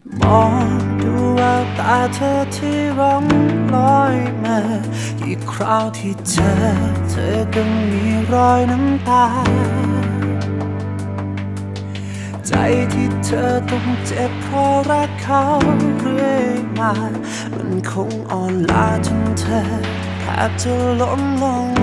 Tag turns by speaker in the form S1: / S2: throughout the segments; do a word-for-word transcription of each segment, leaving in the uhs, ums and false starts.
S1: มองดูแววตาเธอที่ร่องลอยมากี่คราวที่เจอเธอก็มีรอยน้ำตาใจที่เธอต้องเจ็บเพราะรักเขาเรื่อยมามันคงอ่อนล้าจนเธอแทบจะล้มลง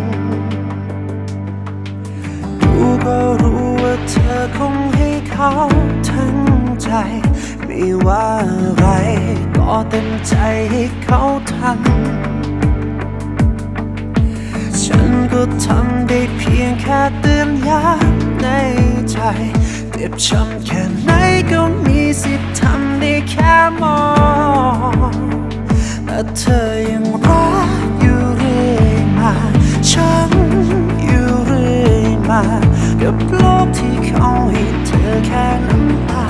S1: ดูก็รู้ว่าเธอคงให้เขาทั้งใจไม่ว่าอะไรก็เต็มใจให้เขาทำฉันก็ทำได้เพียงแค่เตือนย้ำในใจเจ็บช้ำแค่ไหนก็มีสิทธิ์ทำได้แค่มองแต่เธอยังรักอยู่เรื่อยมาฉันอยู่เรื่อยมากับโลกที่เขาให้เธอแค่น้ำตา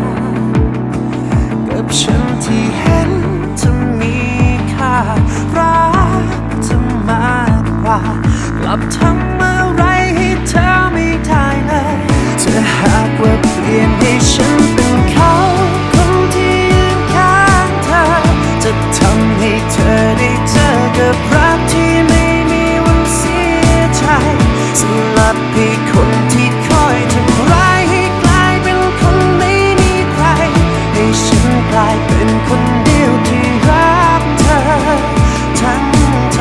S1: กับฉันที่เห็นเธอมีค่ารักเธอมากกว่ากลับทำอะไรให้เธอไม่ได้เลยถ้าหากว่าเปลี่ยนให้ฉันเป็นเขาคนที่ยืนข้างเธอจะทำให้เธอได้เจอกับรักที่ไม่มีวันเสียใจสลับให้คนที่คอยทำร้ายให้กลายเป็นคนไม่มีใครให้ฉันกลายเป็นคนเดียวที่รักเธอทั้งใจ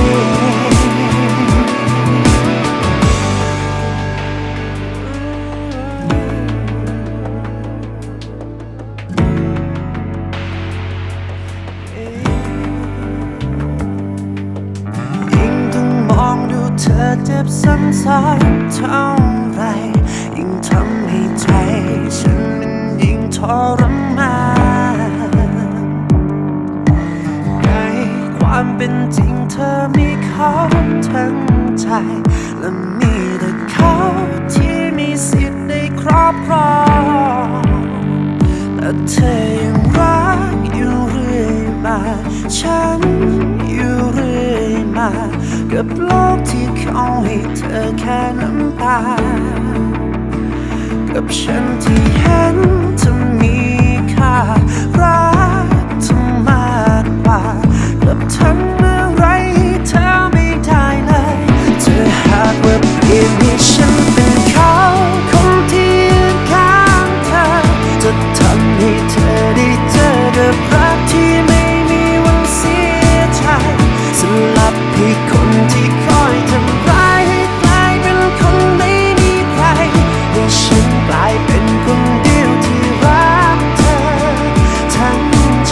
S1: เธอเจ็บซ้ำๆเท่าไรยิ่งทำให้ใจฉันมันยิ่งทรมานในความเป็นจริงเธอมีเขาทั้งใจและมีแต่เขาที่มีสิทธิ์ได้ครอบครองแต่เธอยังรักอยู่เรื่อยมาฉันอยู่เรื่อยมากับโลกที่เขาให้เธอแค่น้ำตากับฉันที่เห็นเธอมีค่ารักเธอมากกว่ากลับทำอะไรให้เธอไม่ได้เลยถ้าหากว่าเปลี่ยนให้ฉันเป็นเขาคนที่ยืนข้างเธอจะทำให้เธอได้เจอกับรักที่ไม่มีวันเสียใจสลับให้คนที่คอยทำร้ายให้กลายเป็นคนไม่มีใครให้ฉันกลายเป็นคนเดียวที่รักเธอทั้งใจ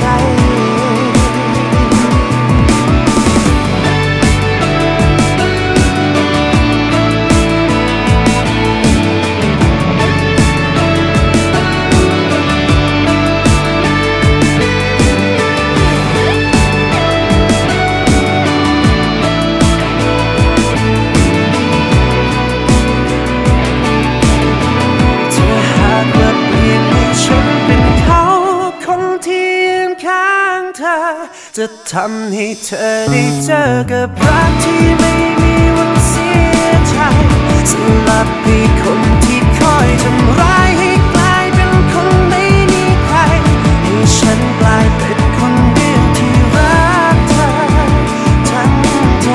S1: จะทำให้เธอได้เจอกับรักที่ไม่มีวันเสียใจสลับให้คนที่คอยทำร้ายให้กลายเป็นคนไม่มีใครให้ฉันกลายเป็นคนเดียวที่รักเธอทั้งใจ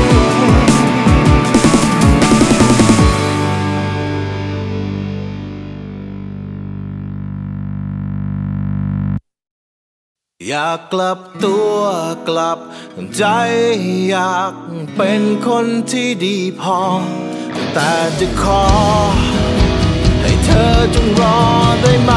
S2: อยากกลับตัวกลับใจอยากเป็นคนที่ดีพอแต่จะขอให้เธอจงรอได้ไหม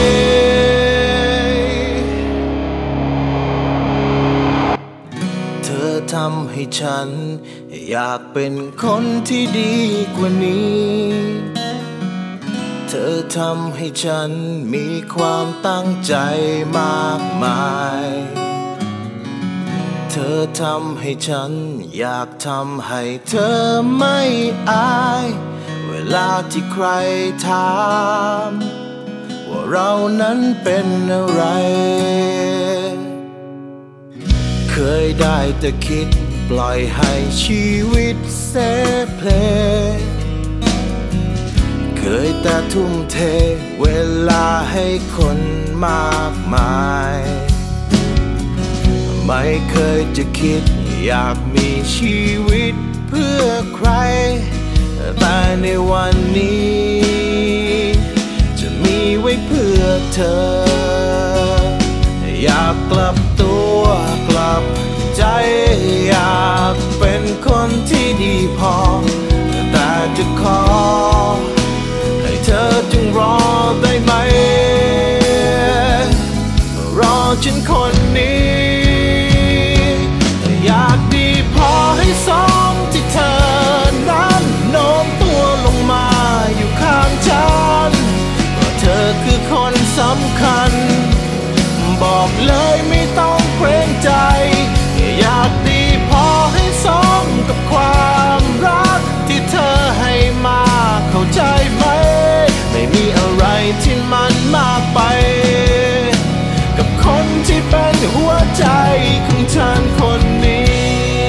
S2: เธอทำให้ฉันอยากเป็นคนที่ดีกว่านี้เธอทำให้ฉันมีความตั้งใจมากมายเธอทำให้ฉันอยากทำให้เธอไม่อายเวลาที่ใครถามว่าเรานั้นเป็นอะไรเคยได้แต่คิดปล่อยให้ชีวิตเสเพลยแต่ทุ่มเทเวลาให้คนมากมายไม่เคยจะคิดอยากมีชีวิตเพื่อใครแต่ในวันนี้จะมีไว้เพื่อเธออยากกลับตัวกลับใจอยากเป็นคนที่ดีพอแต่จะขอให้เธอจึงรอได้ไหมรอฉันคนนี้อยากดีพอให้สมที่เธอนั้นโน้มตัวลงมาอยู่ข้างฉันเพราะเธอคือคนสำคัญบอกเลยไม่ต้องเกรงใจอยากดีพอให้สมกับความรักที่เธอให้มาเข้าใจไหมไม่มีอะไรที่มันมากไปกับคนที่เป็นหัวใจของฉันคนนี้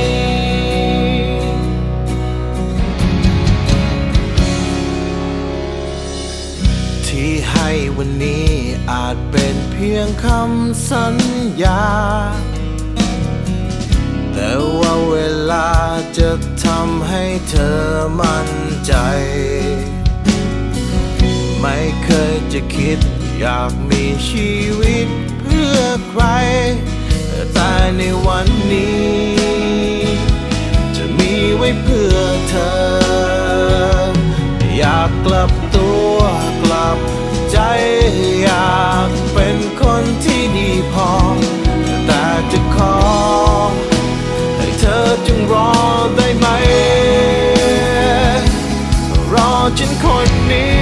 S2: ที่ให้วันนี้อาจเป็นเพียงคำสัญญาแต่ว่าเวลาจะทำให้เธอมั่นใจไม่เคยจะคิดอยากมีชีวิตเพื่อใครแต่ในวันนี้จะมีไว้เพื่อเธออยากกลับตัวกลับใจอยากเป็นคนที่ดีพอแต่จะขอให้เธอจึงรอได้ไหมรอฉันคนนี้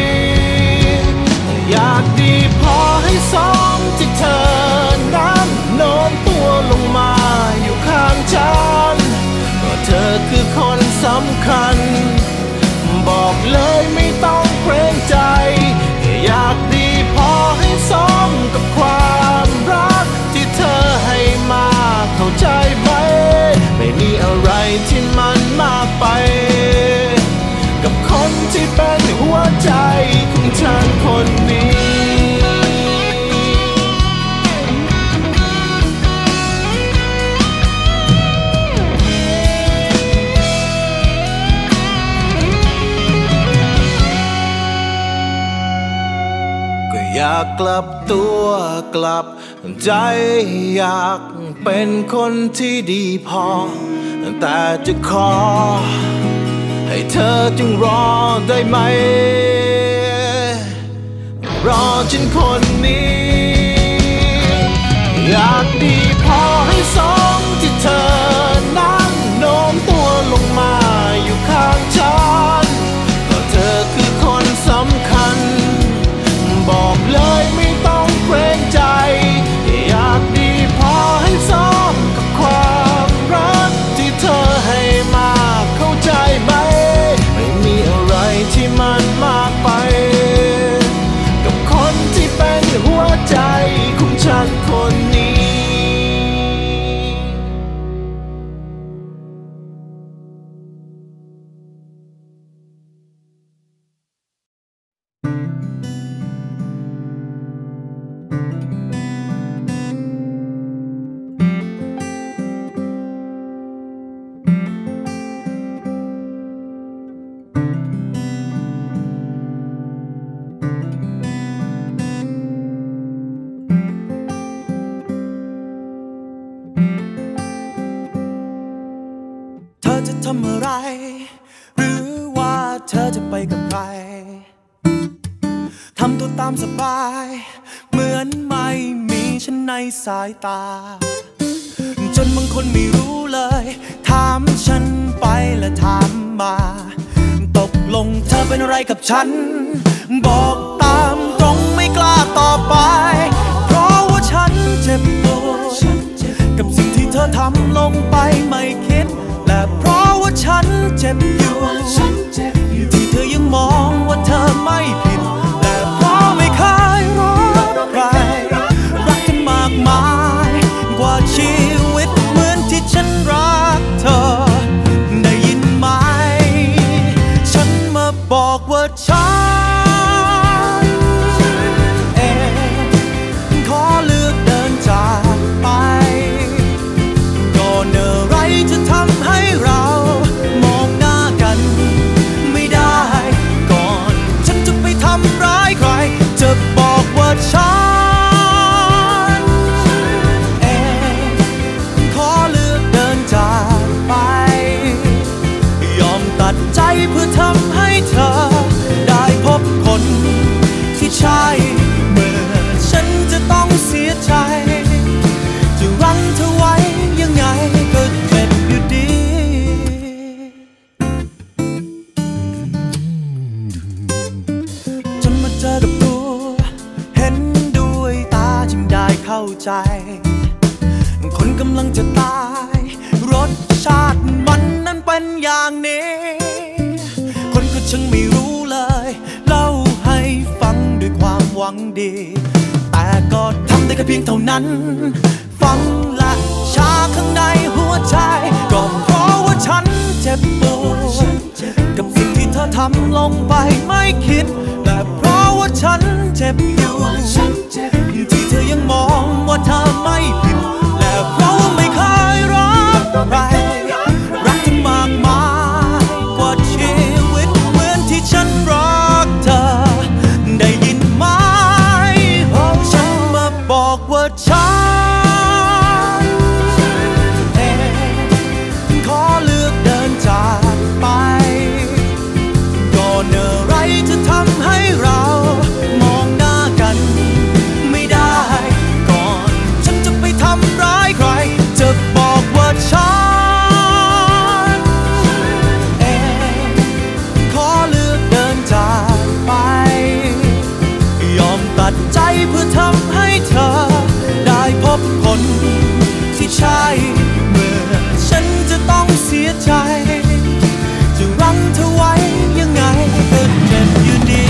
S2: อยากดีพอให้สมที่เธอนั้นโน้มตัวลงมาอยู่ข้างฉันเพราะเธอคือคนสำคัญบอกเลยไม่ต้องเกรงใจอยากดีพอให้สมกับความรักที่เธอให้มาเข้าใจไหมไม่มีอะไรที่มันมากไปกับคนที่เป็นหัวใจของฉันคนนี้อยากกลับตัวกลับใจอยากเป็นคนที่ดีพอแต่จะขอให้เธอจึงรอได้ไหมรอฉันคนนี้อยากดีพอให้สมที่เธอนั้นโน้มตัวลงมาอยู่ข้างฉันเพราะเธอคือคนสำคัญบอกเลยไม่ต้องเกรงใจอยากดีพอให้สมกับความรักที่เธอให้มาเข้าใจไหมไม่มีอะไรที่มันมากไปกับคนที่เป็นหัวใจของฉันคนนี้จะทำอะไรหรือว่าเธอจะไปกับใครทำตัวตามสบายเหมือนไม่มีฉันในสายตาจนบางคนไม่รู้เลยถามฉันไปและถามมาตกลงเธอเป็นอะไรกับฉันบอกตามตรงไม่กล้าตอบไปเพราะว่าฉันเจ็บปวดกับสิ่งที่เธอทำลงไปไม่คิดและเพราะว่าฉันเจ็บอยู่ที่เธอยังมองว่าเธอไม่ผิดและเพราะไม่เคยรักใครรักกันมากมายกว่าชีวิตเหมือนที่ฉันรักเธอได้ยินไหมฉันมาบอกว่าฉัน
S1: ใจคนกำลังจะตายรสชาติมันนั้นเป็นอย่างนี้คนก็ช่างไม่รู้เลยเล่าให้ฟังด้วยความหวังดีแต่ก็ทำได้แค่เพียงเท่านั้นฟังและชาข้างในหัวใจก็เพราะว่าฉันเจ็บปวดกับสิ่งที่เธอทำลงไปไม่คิดแต่เพราะว่าฉันเจ็บอยู่ที่เธอยังมองว่าเธอไม่ผิดและเพราะว่าไม่เคยรักใครรักเธอมากมายกว่าชีวิตเหมือนที่ฉันรักเธอได้ยินไหมฉันมาบอกว่าฉันเพื่อทำให้เธอได้พบคนที่ใช่เมื่อฉันจะต้องเสียใจจะรั้งเธอไว้ยังไงก็เจ็บอยู่ดี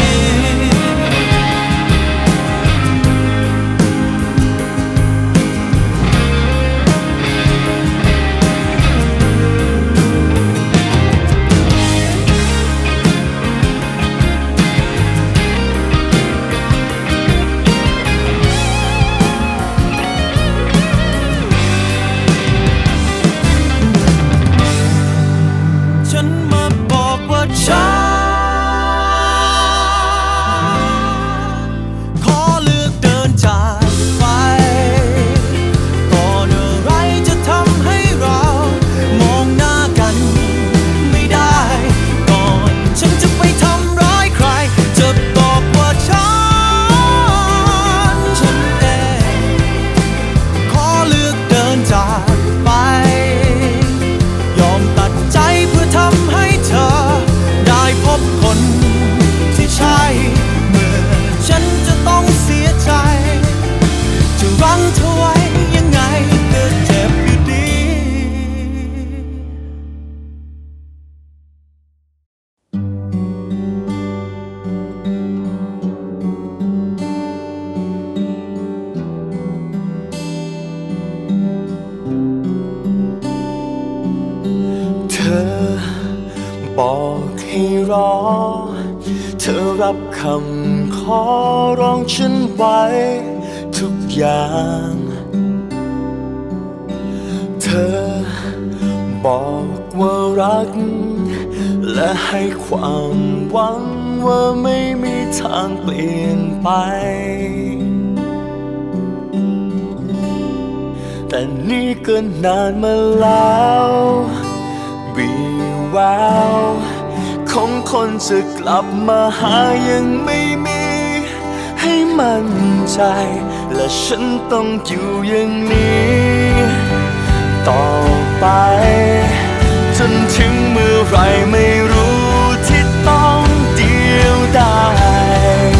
S1: บอกให้รอเธอรับคำขอร้องฉันไว้ทุกอย่างเธอบอกว่ารักและให้ความหวังว่าไม่มีทางเปลี่ยนไปแต่นี่ก็นานมาแล้ววีแววของคนจะกลับมาหายังไม่มีให้มั่นใจและฉันต้องอยู่อย่างนี้ต่อไปจนถึงเมื่อไรไม่รู้ที่ต้องเดียวดาย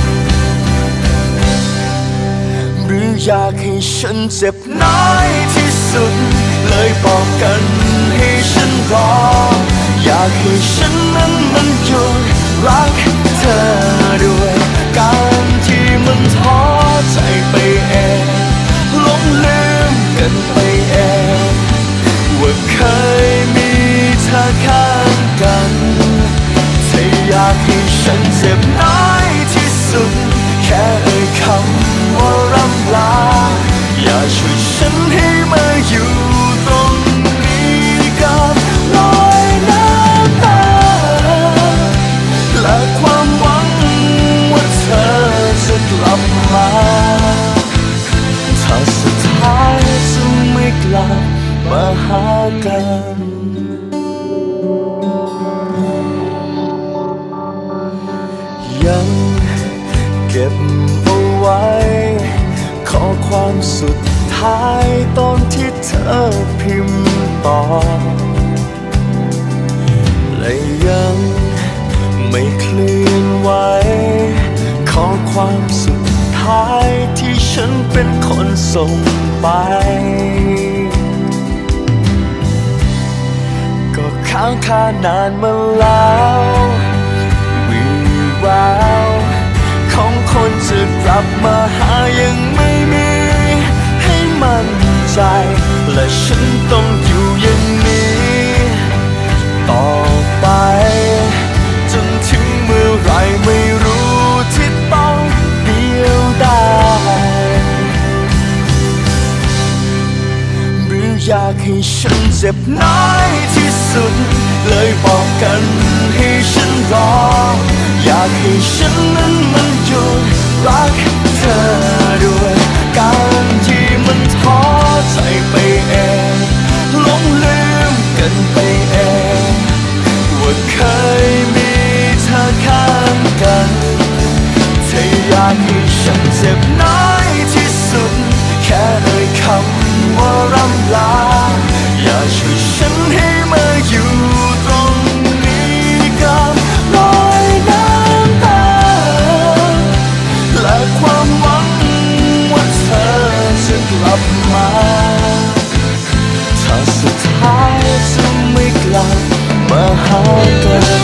S1: หรืออยากให้ฉันเจ็บน้อยที่สุดเลยบอกกันให้ฉันรออยากให้ฉันนั้นมันหยุดรักเธอด้วยการที่มันท้อใจไปเองหลงลืมกันไปเองว่าเคยมีเธอข้างกันถ้าอยากให้ฉันเจ็บน้อยที่สุดแค่เอ่ยคำว่าร่ำลาอย่าช่วยฉันให้มาอยู่ตรงนี้กับรอยน้ำตาและความหวังว่าเธอจะกลับมาถ้าสุดท้ายจะไม่กลับมาหากันยังเก็บเอาไว้ข้อความสุดท้ายตอนที่เธอพิมพ์ตอบและยังไม่เคลื่อนไหวข้อความสุดท้ายที่ฉันเป็นคนส่ส่งไปก็ค้างคานานมาแล้ววิแววของคนจะกลับมาหายังไม่มีให้มั่นใจและฉันต้องอยู่อย่างนี้ต่อไปจนถึงเมื่อไรไม่รู้ที่ต้องเดียวดายหรืออยากให้ฉันเจ็บน้อยที่สุดเลยบอกกันให้ฉันรออยากให้ฉันนั้นมันหยุดรักเธอด้วยการที่มันท้อใจไปเองหลงลืมกันไปเองว่าเคยมีเธอข้างกันเธออยากให้ฉันเจ็บน้อยที่สุดแค่เอ่ยคำว่าร่ำลาอย่าช่วยฉันให้มาอยู่ตรงนี้กับรอยน้ำตาและความหวังว่าเธอจะกลับมาถ้าสุดท้ายจะไม่กลับมาหากัน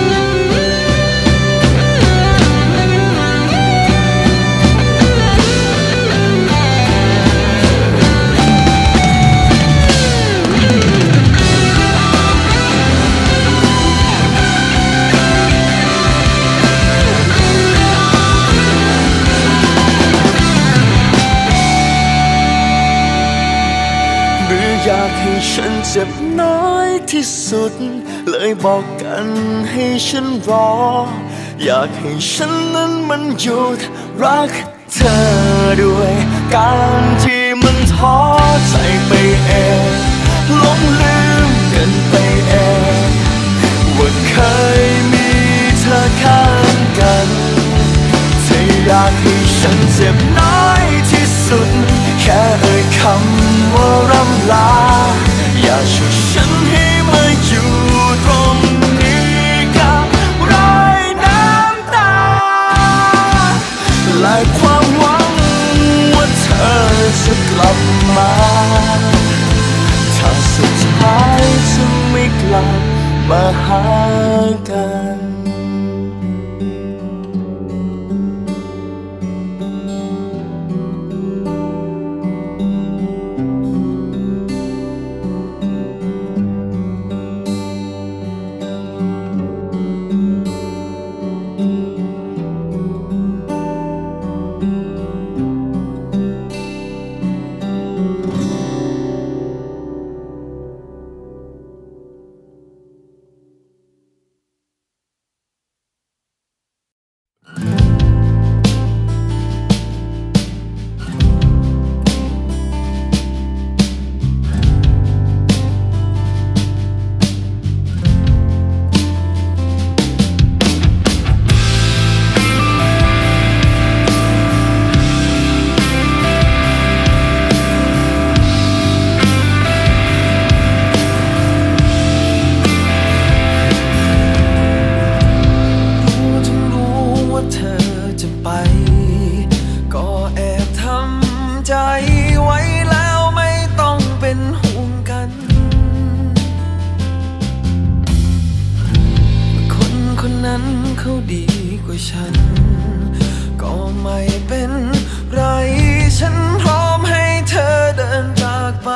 S1: อยากให้ฉันเจ็บน้อยที่สุดเลยบอกกันให้ฉันรออยากให้ฉันนั้นมันหยุดรักเธอด้วยการที่มันท้อใจไปเองหลงลืมกันไปเองว่าเคยมีเธอข้างกันเธออยากให้ฉันเจ็บน้อยที่สุดแค่เอ่ยคำว่าร่ำลาอย่าช่วยฉันให้มาอยู่ตรงนี้กับรอยน้ำตาและความหวังว่าเธอจะกลับมาถ้าสุดท้ายจะไม่กลับมาหากันเขาดีกว่าฉันก็ไม่เป็นไรฉันพร้อมให้เธอเดินจากไป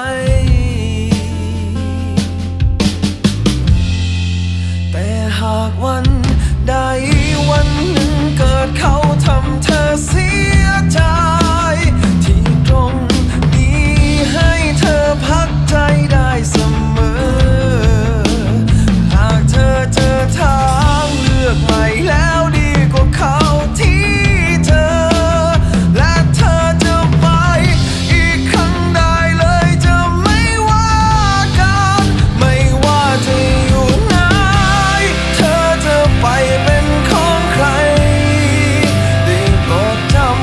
S1: แต่หากวันใดวันหนึ่งเกิดเขาทำเธอเสียใจที่ตรงนี้ให้เธอพักใจได้เสมอหากเธอเจอทางเลือกใหม่แล้วดีกว่าเขาที่เธอและเธอจะไปอีกครั้งได้เลยจะไม่ว่ากันไม่ว่าจะอยู่ไหนเธอจะไปเป็นของใครได้โปรดจำ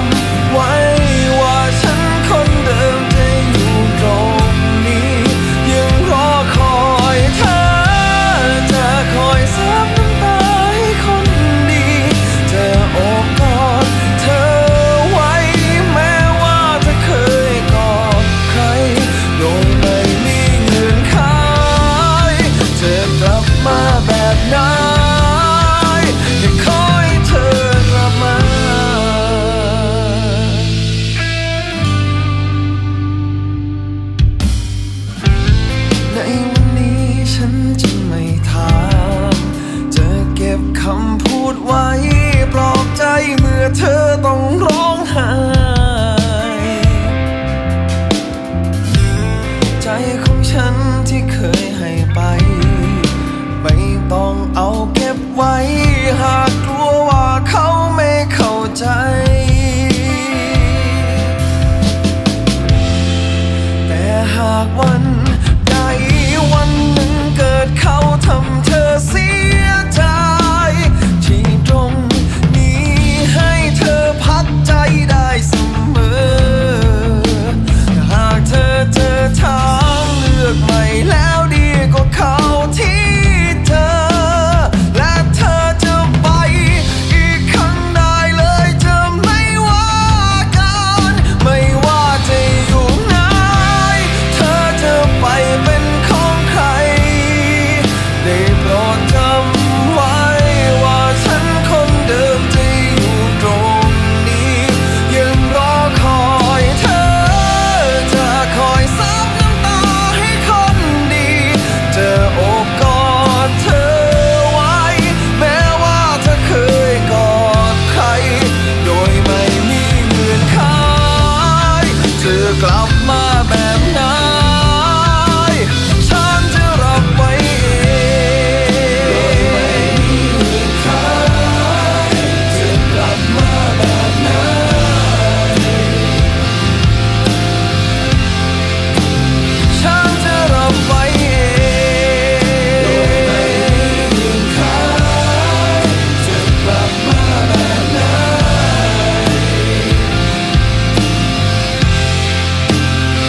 S1: ากวันใดวันหนึ่งเกิดเขาทำเธอเสียใจที่ตรงนี้ให้เธอพักใจได้เสมอหากเธอเจอทางเลือกใหม่แล้วดีกว่าเขาที่เธอและเธอจะไปอีกครั้งได้เลยจะไม่ว่ากันไม่ว่าจะอยู่ไหนเธอจะไปเป็นของใครได้โปรดจำไว้ว่าฉันคนเดิมจะอยู่ตรงนี้ยังรอคอยเธอจะคอยซับน้ำตาให้คนดีจะโอบกอดเธอไว้แม้ว่าเธอเคยกอดใครโดยไม่มีเงื่อนไขเธอกลับมาแบบไหนฉันจะรับไว้เองโดยไม่มีเงื่อนไขเธอกลับมาแบบไหนฉันจะรับไว้เองโดยไม่มีเงื่อนไขเธอกลับมาแบบไหน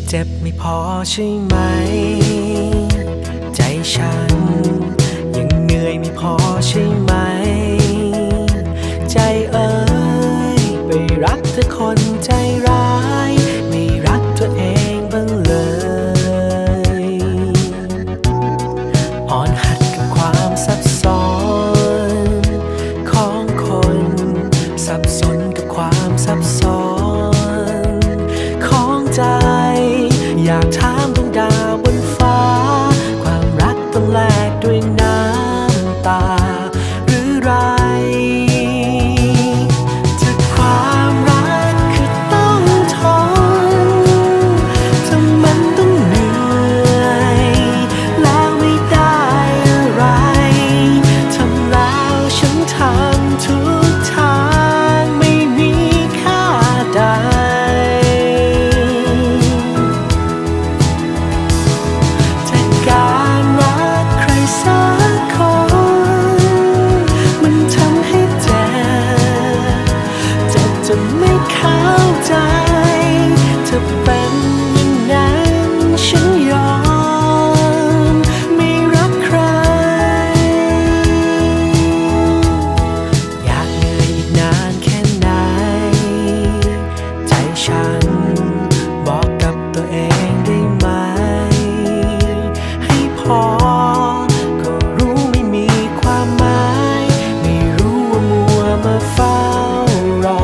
S1: เจ็บไม่พอใช่ไหมใจฉันยังเหนื่อยไม่พอใช่ไหมใจเอ๋ยไปรักแต่คนใจร้ายไม่รักตัวเองบ้างเลยอ่อนหัดกับความซับซ้อนของคนสับสนกับความซับซ้อนของใจอยากถามดวงดาวบนฟ้าความรักต้องแลกด้วยน้ำตาหรือไรจะความรักคือต้องทนถ้ามันต้องเหนื่อยแล้วไม่ได้อะไรทำแล้วฉันทำทุกทางไม่มีค่าใดจะไม่เข้าใจเธอเป็นอย่างนั้นฉันยอมไม่รักใครอยากเหนื่อยอีกนานแค่ไหนใจฉันบอกกับตัวเองได้ไหมให้พอก็รู้ไม่มีความหมายไม่รู้ว่ามัวมาเฝ้ารอ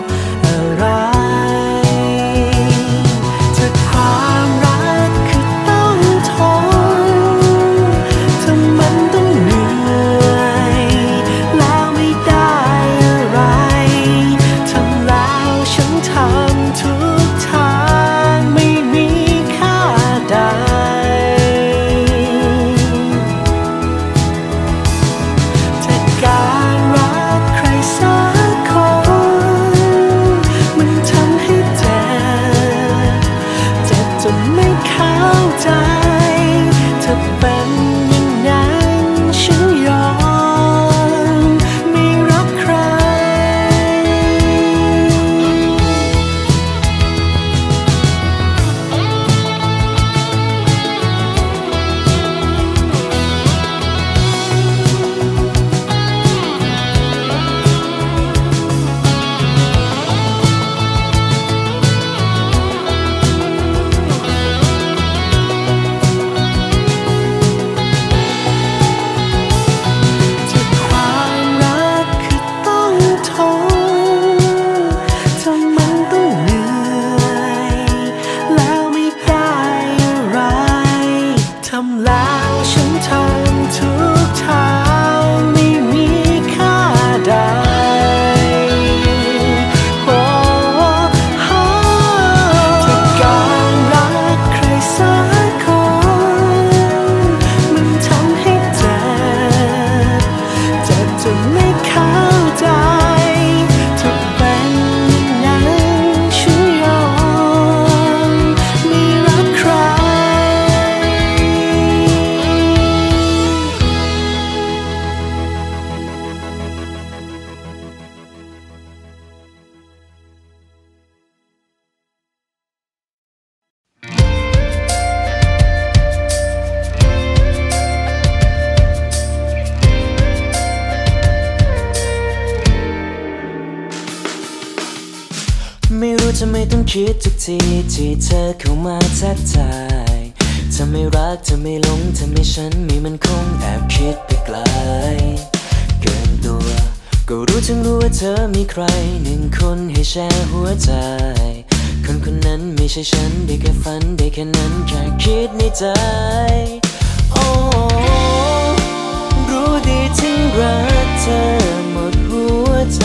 S1: ไม่รู้จะไม่ต้องคิดทุกทีที่เธอเข้ามาทักทายถ้าไม่รักเธอไม่หลงเธอไม่ฉันไม่มันคงแอบคิดไปไกลเกินตัวก็รู้ทั้งรู้ว่าเธอมีใครหนึ่งคนให้แชร์หัวใจคนคนนั้นไม่ใช่ฉันได้แค่ฝันได้แค่นั้นแค่คิดในใจโอ้รู้ดีถึงรักเธอหมดหัวใจ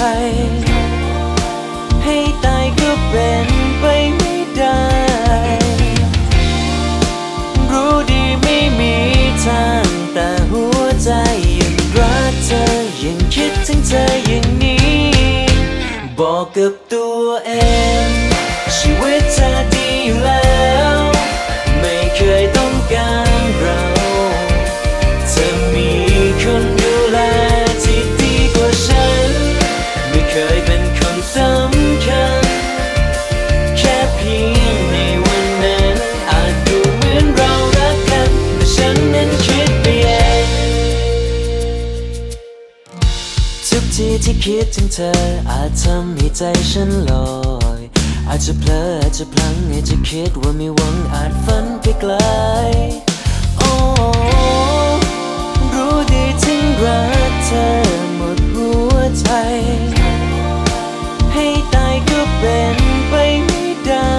S1: ให้ตายก็เป็นไปไม่ได้รู้ดีไม่มีทางแต่หัวใจยังรักเธอยังคิดถึงเธออย่างนี้บอกกับตัวเองชีวิตเธอดีอยู่แล้วไม่เคยต้องการเราเธอมีคนดูแลที่ดีกว่าฉันไม่เคยเป็นคนสำคัญแค่เพียงในวันนั้น
S3: ทีที่คิดถึงเธออาจทำให้ใจฉันลอยอาจจะเพลออาจจะพลั้งอาจจะคิดว่ามีหวังอาจฝันไปไกลโอ้รู้ดีถึงรักเธอหมดหัวใจให้ตายก็เป็นไปไม่ได้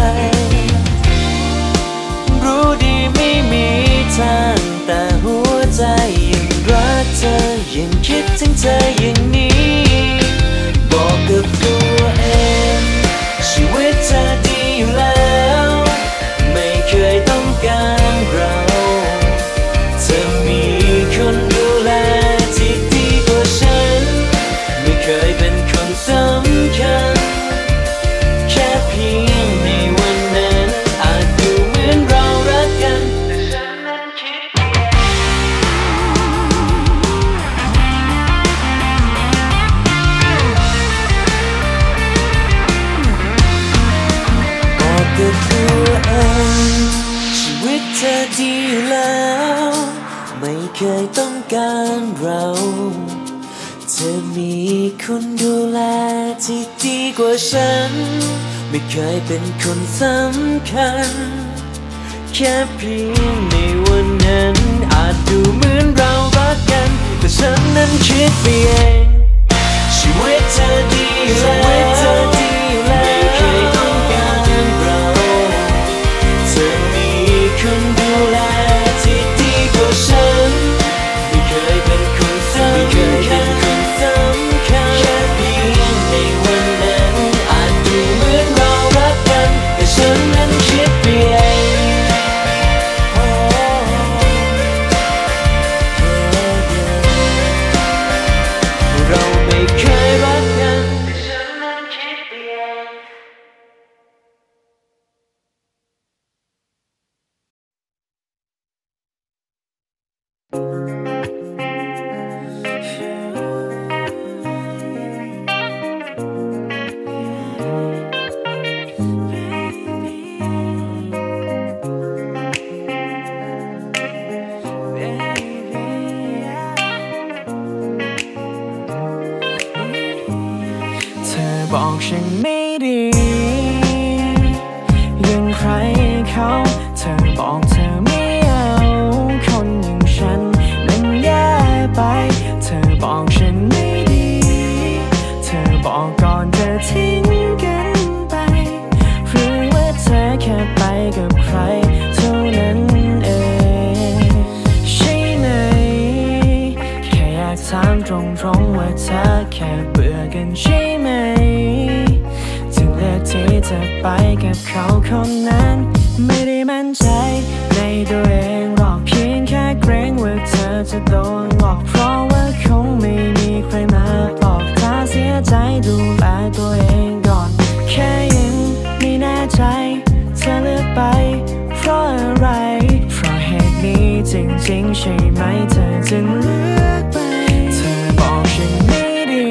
S3: รู้ดีไม่มีทางแต่หัวใจยังรักเธอยังคิดถึงเธออย่างนี้บอกกับตัวเองชีวิตเธอดีอยู่แล้วไม่เคยต้องการเราเธอมีคนดูแลที่ดีกว่าฉันไม่เคยเป็นคนสำคัญแค่เพียงในวันนั้นอาจดูเหมือนเรารักกันแต่ฉันนั้นคิดบอกกับตัวเองชีวิตเธอดีแล้วไม่เคยต้องการเราเธอมีคนดูแลที่ดีกว่าฉันไม่เคยเป็นคนสำคัญแค่เพียงในวันนั้นอาจดูเหมือนเรารักกันแต่ฉันนั้นคิดไปเองชีวิตเธอดีแล้วไม่เคยต้องการเราเธอมีคนดูแลที่ดีกว่าฉันไม่เคยเป็นคนสำคัญแค่เพียงในวันนั้นอาจดูเหมือนเรารักกันแต่ฉันนั้นคิดไปเองเราไม่เคยรักกันแต่ฉันนั้นคิดไปเอง
S1: บอกฉันไม่ดียังใครเขาเธอบอกเธอไม่เอาคนอย่างฉันมันแย่ไปเธอบอกฉันไม่ดีเธอบอกก่อนจะทิ้งกันไปหรือว่าเธอแค่ไปกับใครเท่านั้นเองใช่ไหมแค่อยากถามตรงๆว่าเธอแค่เบื่อกันใช่ไหมจึงเลือกที่จะไปกับเขาคนนั้นไม่ได้มั่นใจในตัวเองหรอกเพียงแค่เกรงว่าเธอจะโดนหลอกเพราะว่าคงไม่มีใครมาบอกถ้าเสียใจดูแลตัวเองก่อนแค่ยังไม่แน่ใจเธอเลือกไปเพราะอะไรเพราะเหตุนี้จริงๆใช่ไหมเธอจึงเลือกไปเธอบอกฉันไม่ดี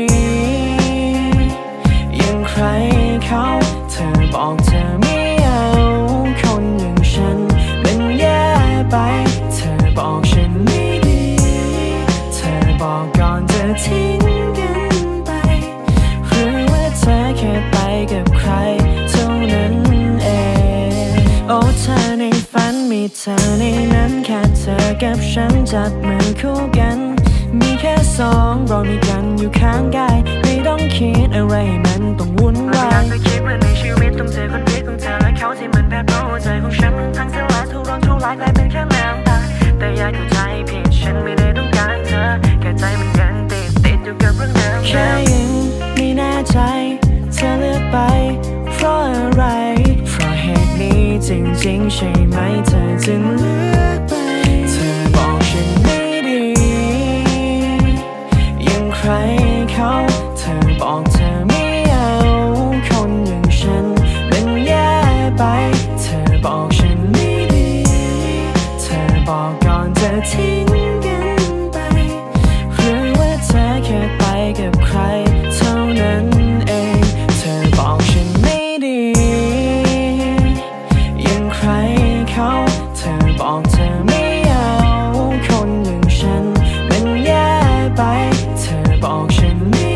S1: ยังใครเขาเธอบอกเธอไม่เอาคนอย่างฉันมันแย่ไปเธอบอกฉันไม่ดีเธอบอกก่อนจะทิ้งกันไปหรือว่าเธอแค่ไปกับใครเท่านั้นเองโอ้เธอในฝันมีเธอในนั้นแค่เธอกับฉันจับมือคู่กันมีแค่สองเรามีกันอยู่ข้างกายไม่ต้องคิดอะไรมันต้องวุ่นวายไม่อยากจะคิดว่าในชีวิตต้องเจอคนพิษของเธอและเขาที่มันแบบเพราะหัวใจของฉันทั้งเสียหลายทุกร้อนทุกร้ายกลายเป็นแค่น้ำตาแต่อยากเข้าใจผิดฉันไม่ได้ต้องการเธอแค่ใจมันยังติดติดอยู่กับเรื่องเดิมแค่ยังไม่แน่ใจเธอเลือกไปเพราะอะไรเพราะเหตุนี้จริงๆใช่ไหมเธอจึงเลือกไปเธอบอกฉันไม่ดียังใครเขาเธอบอกเธอไม่เอาคนอย่างฉันมันแย่ไปเธอบอกฉันไม่ดีเธอบอกก่อนจะทิ้งกันไปหรือว่าเธอแค่ไปกับใครเท่านั้นเองเธอบอกฉันไม่ดียังใครเขาเธอบอกเธอไม่เอาคนอย่างฉันมันแย่ไปเธอบอกฉันไม่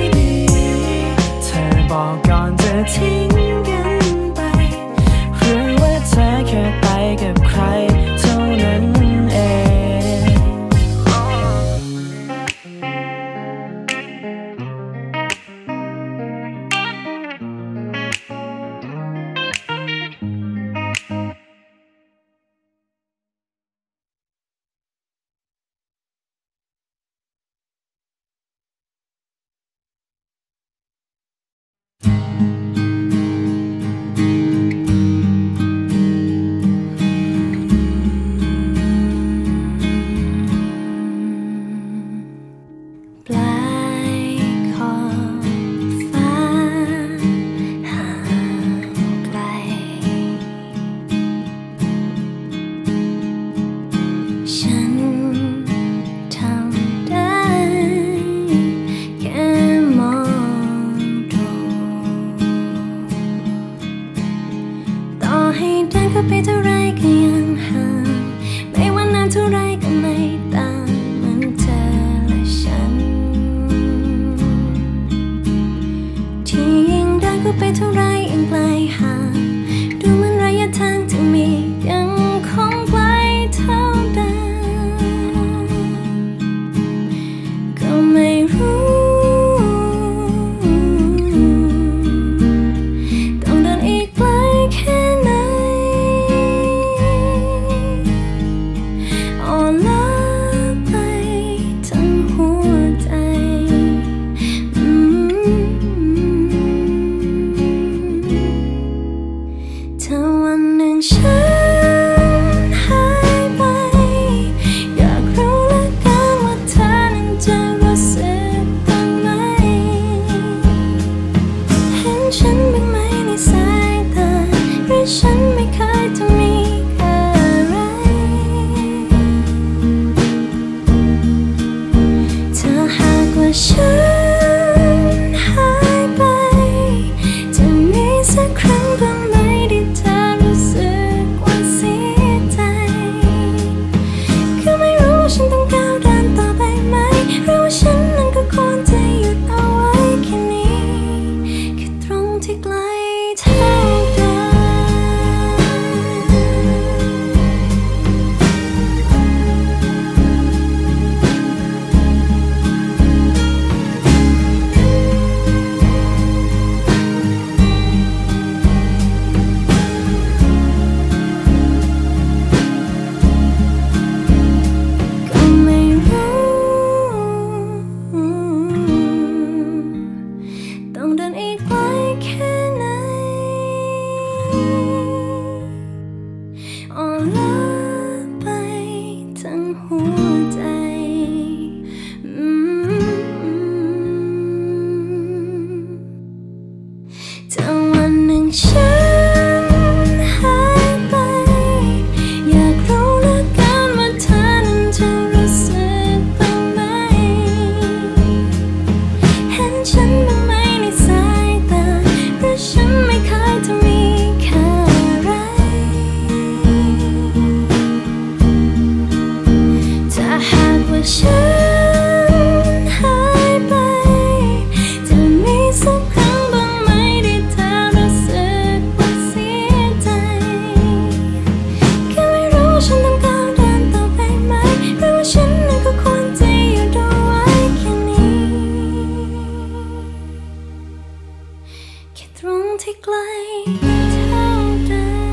S4: นเข้าไปเท่าไรก็ยังห่างไม่ว่านานเท่าไรก็ไม่ต่างเหมือนเธอและฉันที่ยิ่งเดินเข้าไปเท่าไรยิ่งไกลห่างดูเหมือนระยะทางที่มียังคงไกลเท่าเดิมก็ไม่รู้ต้องเดินอีกไกลแค่ไหนอ่อนล้าไปทั้งหัวใจอืมถ้าวันหนึ่งฉันหายไปอยากรู้เหลือเกินว่าเธอนั้นจะรู้สึกบ้างไหมเห็นฉันบ้างไหมในสายตาหรือฉันไม่เคยจะมีอะไรถ้าหากว่าฉันหายไปจะมีสักครั้งบ้างไหมที่เธอรู้สึกว่าเสียใจคือไม่รู้ว่าฉันต้องก้าวเดินต่อไปไหมหรือว่าฉันนั้นก็ควรจะหยุดเอาไว้แค่นี้แค่ตรงที่ไกลเท่าเดิก็ไม่รู้ต้องเดินอีกไกลแค่ไหนอ่อนล้าไปทั้งหัวใจอืมถ้าวันหนึ่งฉันหายไปอยากรู้เหลือเกินว่าเธอนั้นจะรู้สึกบ้างไหมเห็นฉันบ้างไหมในสายตาหรือฉันไม่เคยจะมีค่าอะไรถ้าหากว่าฉันหายไปจะมีสักครั้งบ้างไหมที่เธอรู้สึกว่าเสียใจแค่ไม่รู้ว่าฉันต้องก้าวเดินต่อไปไหมหรือว่าฉันนั้นก็ควรจะหยุดเอาไว้แค่นี้แค่ตรงที่ไกลเท่าเดิม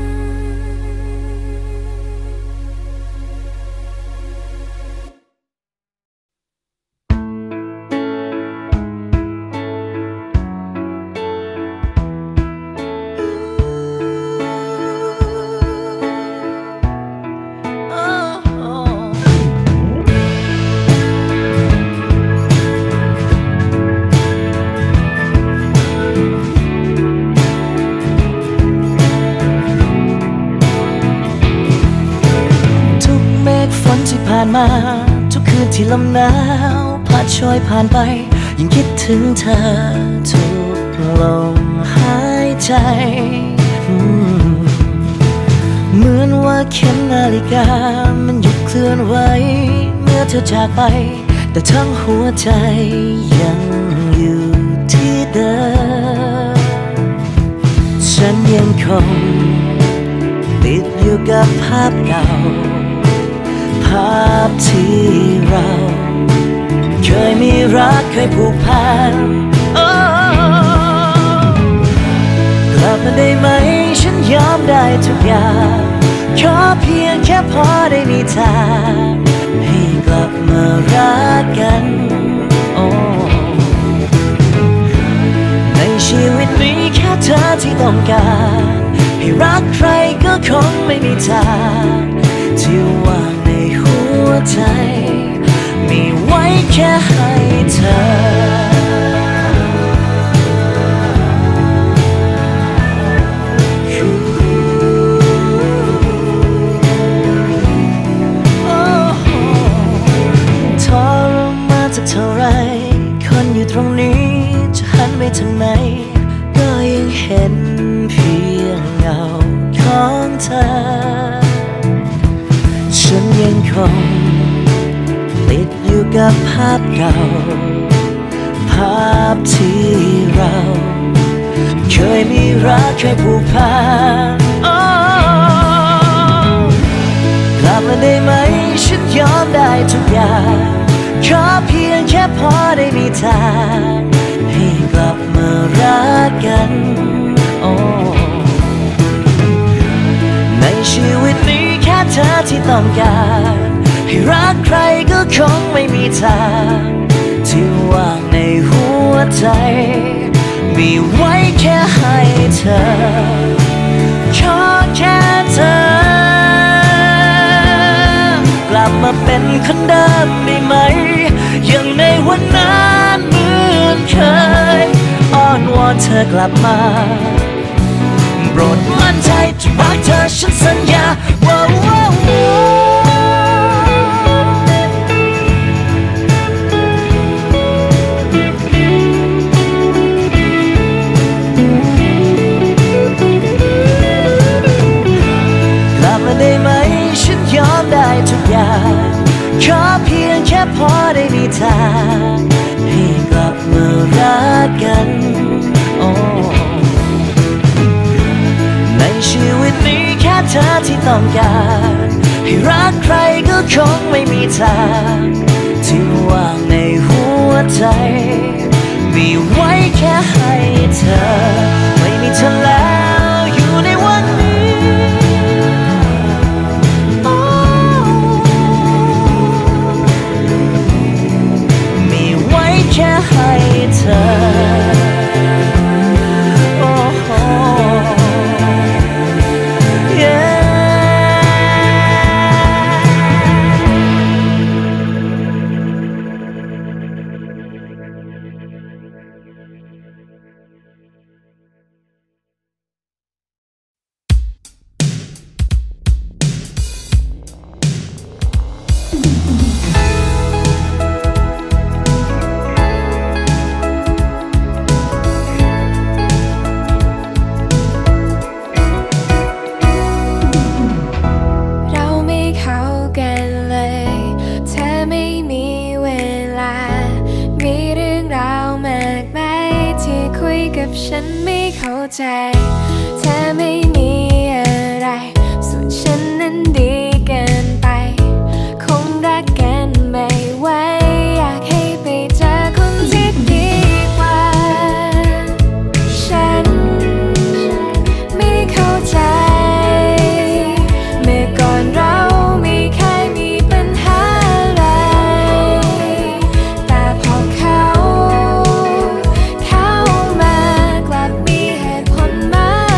S3: ผ่านมาทุกคืนที่ลมหนาวพัดโชยผ่านไปยังคิดถึงเธอทุกลมหายใจเหมือนว่าเข็มนาฬิกามันหยุดเคลื่อนไหวเมื่อเธอจากไปแต่ทั้งหัวใจยังอยู่ที่เดิมฉันยังคงติดอยู่กับภาพเก่าภาพที่เราเคยมีรักเคยผูกพันกลับมาได้ไหมฉันยอมได้ทุกอย่างขอเพียงแค่พอได้มีทางให้กลับมารักกันในชีวิตนี้แค่เธอที่ต้องการให้รักใครก็คงไม่มีทางที่ว่างในหัวใจมีไว้แค่ให้เธอทรมานสักเท่าไรคนอยู่ตรงนี้จะหันไปทางไหนก็ยังเห็นเพียงเงาของเธอฉันยังคงติดอยู่กับภาพเก่าภาพที่เราเคยมีรักเคยผูกพันกลับมาได้ไหมฉันยอมได้ทุกอย่างขอเพียงแค่พอได้มีทางให้กลับมารักกันในชีวิตนี้แค่เธอที่ต้องการให้รักใครก็คงไม่มีทางที่ว่างในหัวใจมีไว้แค่ให้เธอขอแค่เธอกลับมาเป็นคนเดิมได้ไหมอย่างในวันนั้นเหมือนเคยอ้อนวอนเธอกลับมาโปรดมั่นใจจะรักเธอฉันสัญญาว้าวว้าวได้ไหมฉันยอมได้ทุกอย่างขอเพียงแค่พอได้มีทางให้กลับมารักกันในชีวิตนี้แค่เธอที่ต้องการให้รักใครก็คงไม่มีทางที่ว่างในหัวใจมีไว้แค่ให้เธอไม่มีเธอแล้วอยู่ในวันนี้แค่ให้เธอโอ้โห yeah
S4: ฉันไม่เข้าใจเธอไม่มีอะไรส่วนฉันนั้นดีเกินไปคงรักกันไม่ไหวอยากให้ไปเจอคนที่ดีกว่าฉันไม่เข้าใจเมื่อก่อนเราไม่เคยมีปัญหาอะไรแต่พอเขาเข้ามากลับมีเหตุผลมาก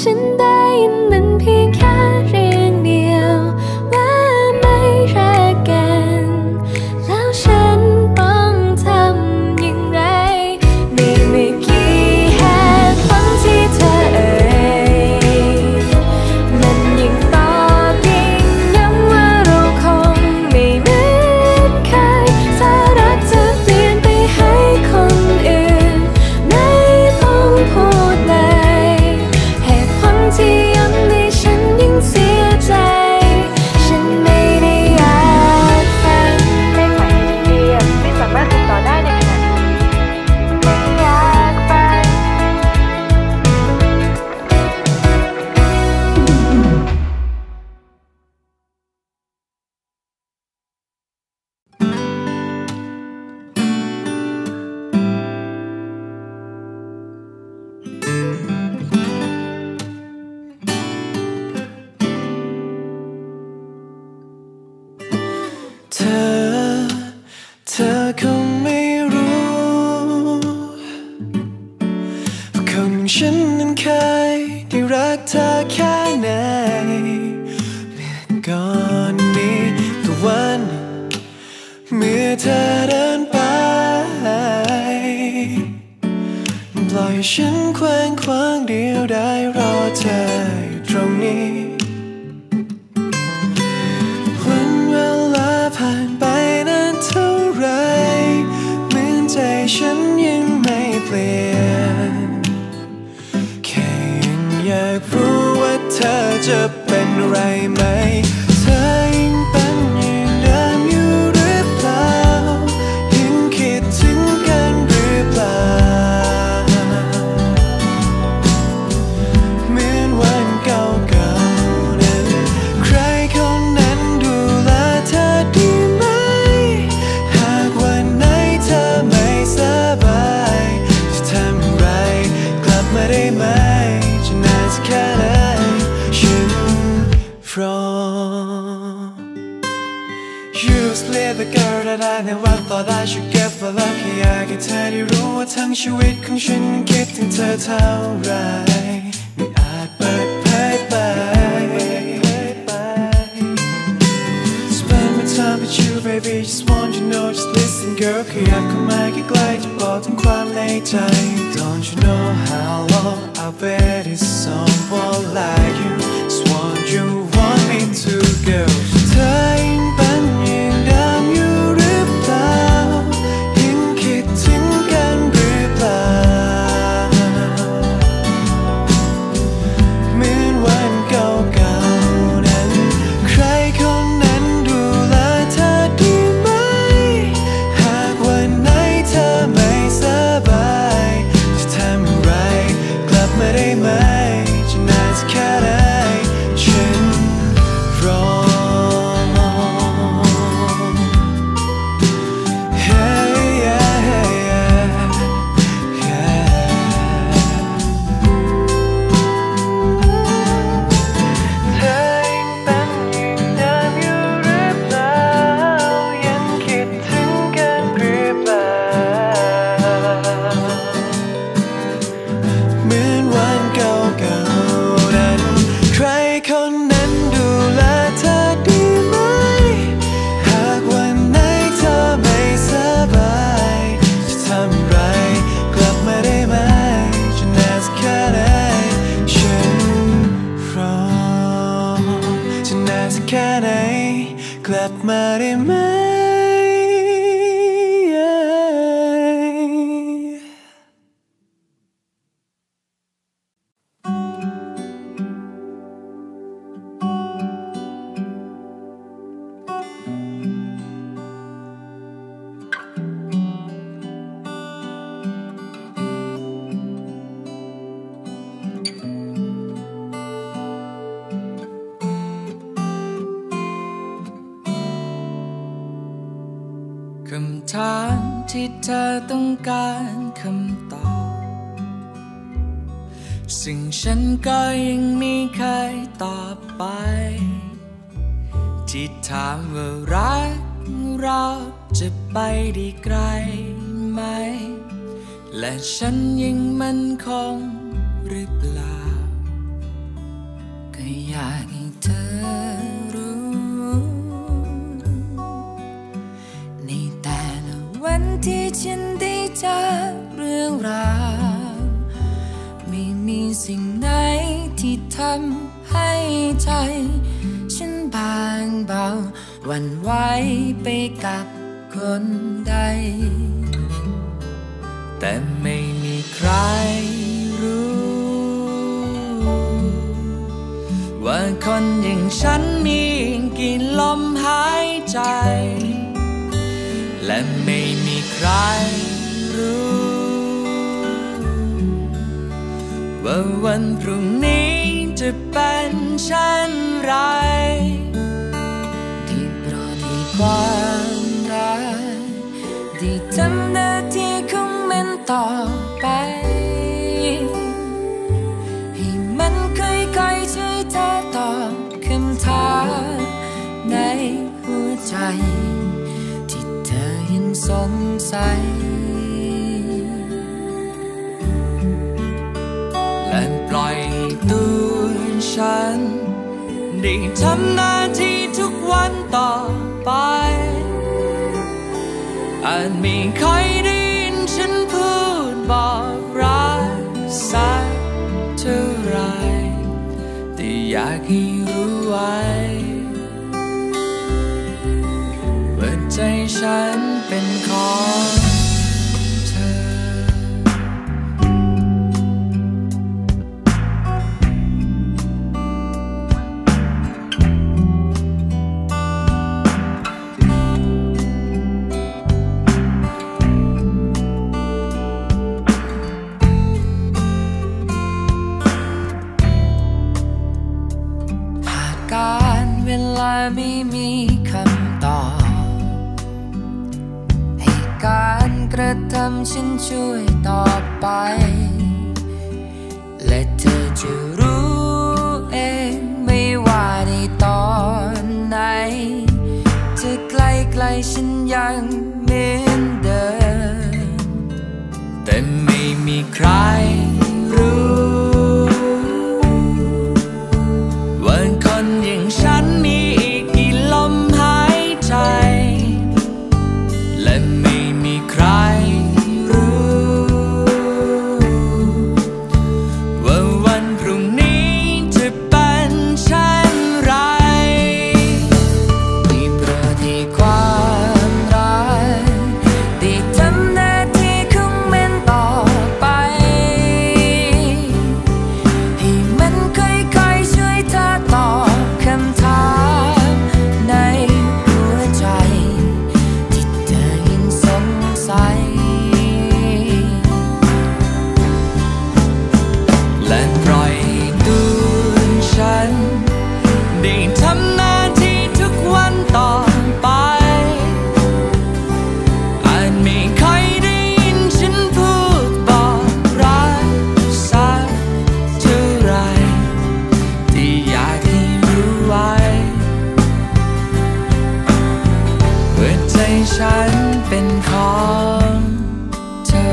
S4: ฉันได้ยินมันเพียงแค่เรียงเดียวว่าไม่รักกันแล้วฉันต้องทำอย่างไรมีไม่กี่เหตุผลที่เธอเอ่ยมันยิ่งตอกยิ่งย้ำว่าเราคงไม่เหมือนเคยถ้ารักจะเปลี่ยนไปให้คนอื่นไม่ต้องพูดเลยเหตุผลที่ย้ำให้ฉันยิ่งเสียใจฉันไม่ได้อยากฟังเลขหมายที่เรียกไม่สามารถติดต่อได้ในขณะนี้ไม่อยากฟัง
S1: เธอ เธอคงไม่รู้คนฉันนั้นเคยได้รักเธอแค่ไหนเมื่อก่อนนี้ก็วันเมื่อเธอเดินไปปล่อยฉันเคว้งคว้างเดียวได้รอเธออยู่ตรงนี้วันเวลาผ่านไปนานเท่าไรเหมือนใจฉันยังไม่เปลี่ยนแค่ยังอยากรู้ว่าเธอจะเป็นไรไหมเธอยังเป็นอย่างเดิมอยู่หรือเปล่ายังคิดถึงกันหรือเปล่าเหมือนวันเก่าๆนั้นใครคนนั้นดูแลเธอดีไหมหากวันไหนเธอไม่สบายจะทำอะไรกลับมาได้ไหมจะนานสักแค่ไหนฉันรอ You just leave the girl that I never thought I should get for love แค่อยากให้เธอได้รู้ว่าทั้งชีวิตของฉันนั้นคิดถึงเธอเท่าไรไม่อาจเปิดเผยไป Spend my time with you baby just want you know just listen girl ขยับเข้ามาใกล้ๆจะบอกถึงความในใจ Don't you know how long I've waited someone like you just want you want me to go เธอยังเป็นอย่างเดิมอยู่หรือเปล่ายังคิดถึงกันหรือเปล่าเหมือนวันเก่าๆนั้นใครคนนั้นดูแลเธอดีไหมหากวันไหนเธอไม่สบายจะทำอะไรกลับมาได้ไหมจะนานสักแค่ไหนฉันรอ Hey, yeah, yeah, yeah. เธอยังเป็นอย่างเดิมอยู่หรือเปล่ายังคิดถึงกันหรือเปล่าเหมือนวันเก่าๆนั้นใครคนนั้นดูแลเธอดีไหมหากวันไหนเธอไม่สบายจะทำอะไรกลับมาได้ไหมจะนานสักแค่ไหนฉันรอจะนานสักแค่ไหนกลับมาได้ไหม
S5: คำถามที่เธอต้องการคำตอบซึ่งฉันก็ยังไม่เคยตอบไปที่ถามว่ารักเราจะไปได้ไกลไหมและฉันยังมั่นคงหรือเปล่าอยากให้เธอรู้ในแต่ละวันที่ฉันได้เจอเรื่องราวไม่มีสิ่งไหนที่ทำให้ใจฉันบางเบาหวั่นไหวไปกับคนใดแต่ไม่มีใครรู้ว่าคนอย่างฉันมีกี่ลมหายใจและไม่มีใครรู้ว่าวันพรุ่งนี้จะเป็นเช่นไรที่โปรดให้ความรักที่ทำหน้าที่ของมันต่อไปให้มันค่อยๆช่วยเธอตอบคำถามในหัวใจที่เธอยังสงสัยและปล่อยให้ตัวฉันได้ทำหน้าที่ทุกวันต่อไปอาจไม่ค่อยได้ยินฉันพูดบอกรักสักเท่าไรแต่อยากให้รู้ไว้ว่าใจฉันเป็นของเธอการเวลาไม่มีคำตอบให้การกระทำฉันช่วยต่อไปและเธอจะรู้เองไม่ว่าในตอนไหนจะใกล้ๆฉันยังเหมือนเดิมแต่ไม่มีใครรู้คนอย่างฉันมีอีกกี่ลมหายใจและไม่มีใครรู้ว่าวันพรุ่งนี้จะเป็นเช่นไรได้โปรดให้ความรักได้ทำหน้าที่ของมันต่อไปให้มันค่อยๆช่วยเธอตอบคำถามในหัวใจที่เธอยังสงสัยและปล่อยให้ตัวฉันได้ทำหน้าที่ทุกวันต่อไปอาจไม่ค่อยได้ยินฉันพูดบอกรักสักเท่าไรที่อยากให้รู้ไว้ว่าใจฉันเป็นของเธอ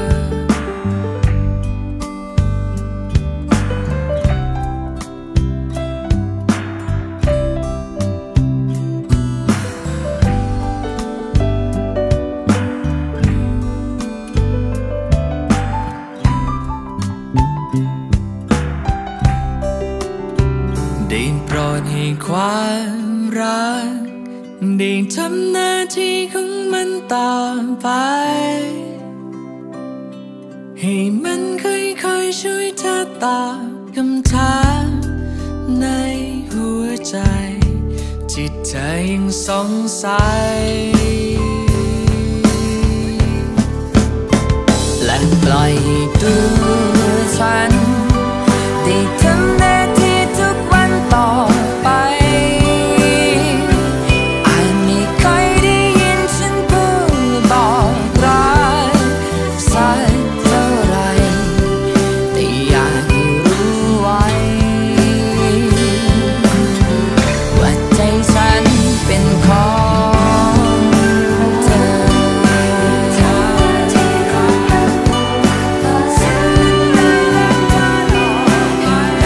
S5: ได้โปรดให้ความรักได้ทำหน้าที่ของมันต่อไปให้มันค่อยๆช่วยเธอตอบคำถามในหัวใจที่เธอยังสงสัยและปล่อยให้ตัวฉันได้ทำหน้าที่ทุกวันต่อไปอาจไม่ค่อยได้ยินฉันพูดบอกรักสักเท่าไรแต่อยากให้รู้ไว้ว่าใจฉันเป็นของเธอที่ขอให้ฉันได้รักเธอ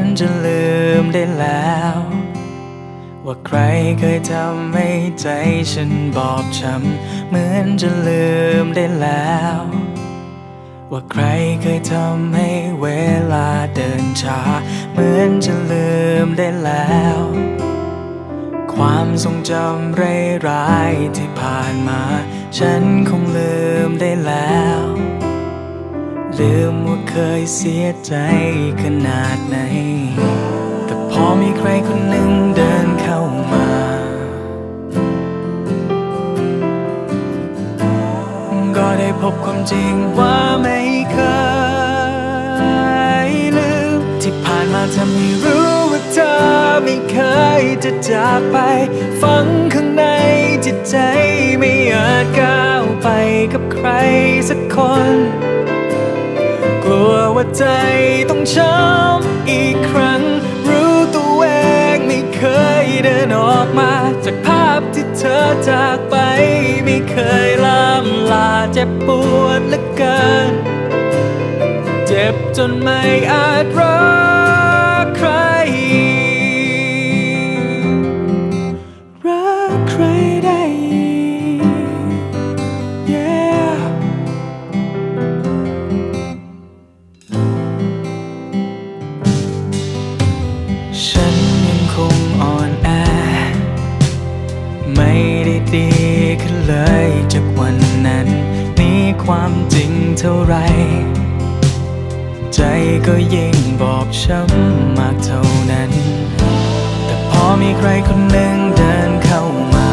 S6: อนจะลืมได้แล้วว่าใครเคยทำให้ใจฉันบอบช้ำเหมือนจะลืมได้แล้วว่าใครเคยทำให้เวลาเดินช้าเหมือนจะลืมได้แล้วความทรงจำร้ายๆที่ผ่านมาฉันคงลืมได้แล้วลืมว่าเคยเสียใจขนาดไหนแต่พอมีใครคนหนึ่งเดินเข้ามาก็ได้พบความจริงว่าไม่เคยลืมที่ผ่านมาทำให้รู้ว่าเธอไม่เคยจะจากไปฝังข้างในจิตใจไม่อาจก้าวไปกับใครสักคนกลัวว่าใจต้องช้ำอีกครั้งรู้ตัวเองไม่เคยเดินออกมาจากภาพที่เธอจากไปไม่เคยล้ำลาเจ็บปวดเหลือเกินเจ็บจนไม่อาจรักใครรักใครได้ฉันยังคงอ่อนแอไม่ได้ดีขึ้นเลยจากวันนั้นนี่ความจริงเท่าไรใจก็ยิ่งบอบช้ำมากเท่านั้นแต่พอมีใครคนหนึ่งเดินเข้ามา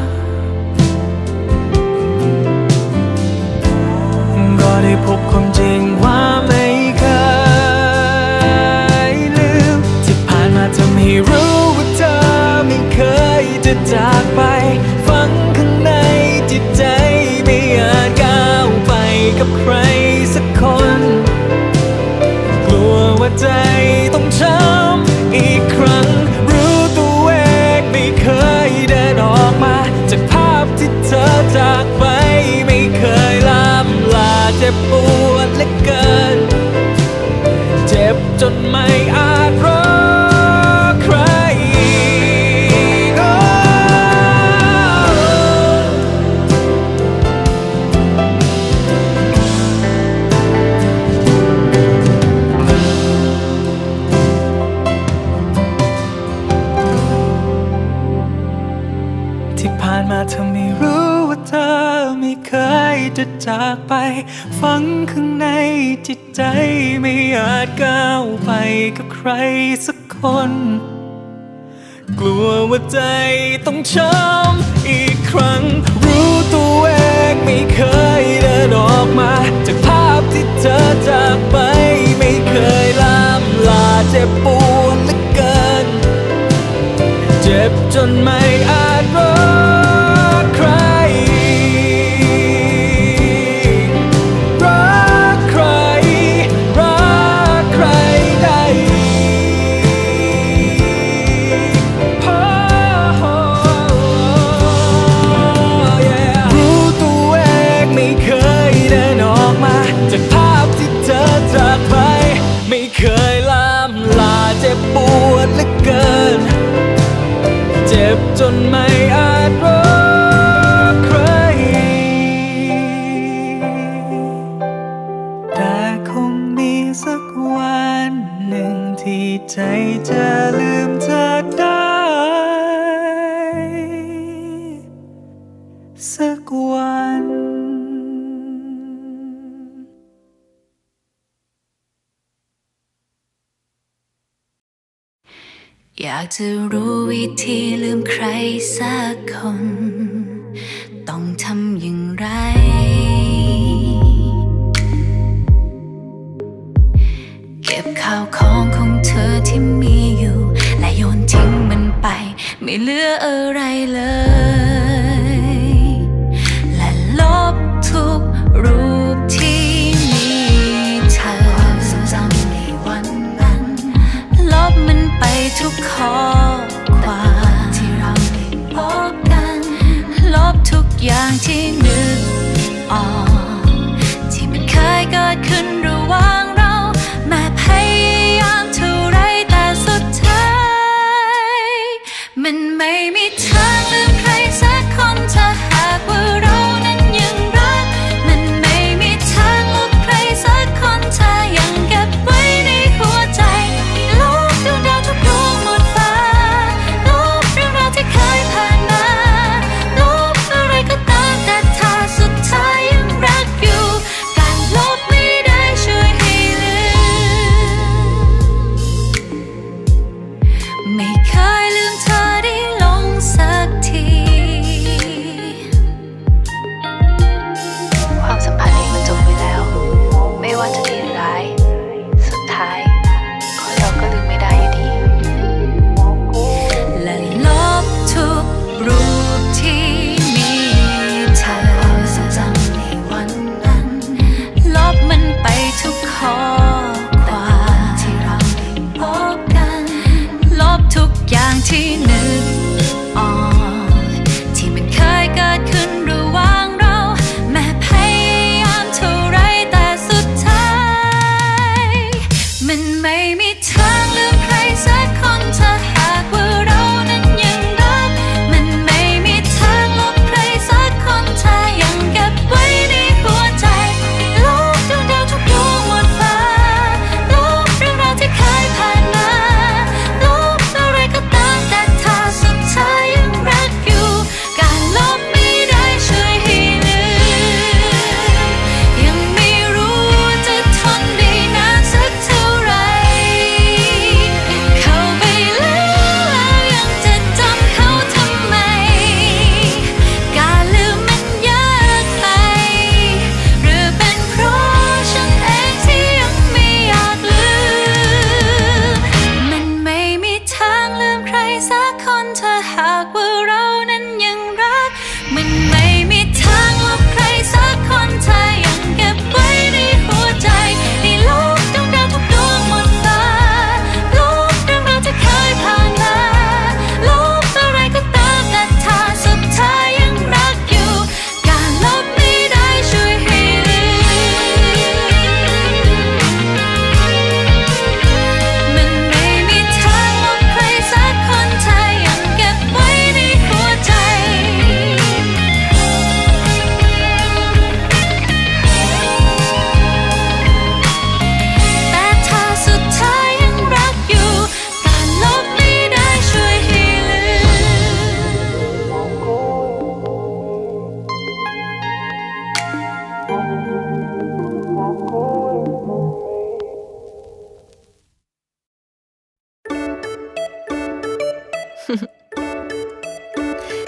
S6: ก็ได้พบความจริงว่าไม่เคยลืมที่ผ่านมาทำให้รู้ว่าเธอไม่เคยจะจากไปฝังข้างในจิตใจไม่อาจก้าวไปกับใครสักคนกลัวว่าใจต้องช้ำอีกครั้งรู้ตัวเองไม่เคยเดินออกมาจากภาพที่เธอจากไปไม่เคยล้ำลาเจ็บปวดเหลือเกินเจ็บจนไม่อาจรักใครที่ผ่านมาเธอไม่รู้ว่าเธอไม่เคยจะจากไปฝังข้างในจิตใจไม่อาจก้าวไปกับใครสักคนกลัวว่าใจต้องช้ำอีกครั้งรู้ตัวเองไม่เคยเดินออกมาจากภาพที่เธอจากไปไม่เคยล้ำลาเจ็บปวดเหลือเกินเจ็บจนไม่อาจรักใครรักใครรักใครได้รู้ตัวเองไม่เคยเดินออกมาจากภาพที่เธอจากไปไม่เคยล้ำลาเจ็บปวดเหลือเกินเจ็บจนไม่อาจรักใครแต่คงมีสักวันหนึ่งที่ใจจะลืมเธอได้สักวัน
S4: อยากจะรู้วิธีลืมใครสักคนต้องทำอย่างไรเก็บข้าวของของเธอที่มีอยู่และโยนทิ้งมันไปไม่เหลืออะไรเลยและลบทุกรูปที่มีเธอความทรงจำในวันนั้นลบมันไปทุกข้อความที่เราได้พบกันลบทุกอย่างที่นึกออกที่มันเคยเกิดขึ้นระหว่างเราแม้พยายามเท่าไรแต่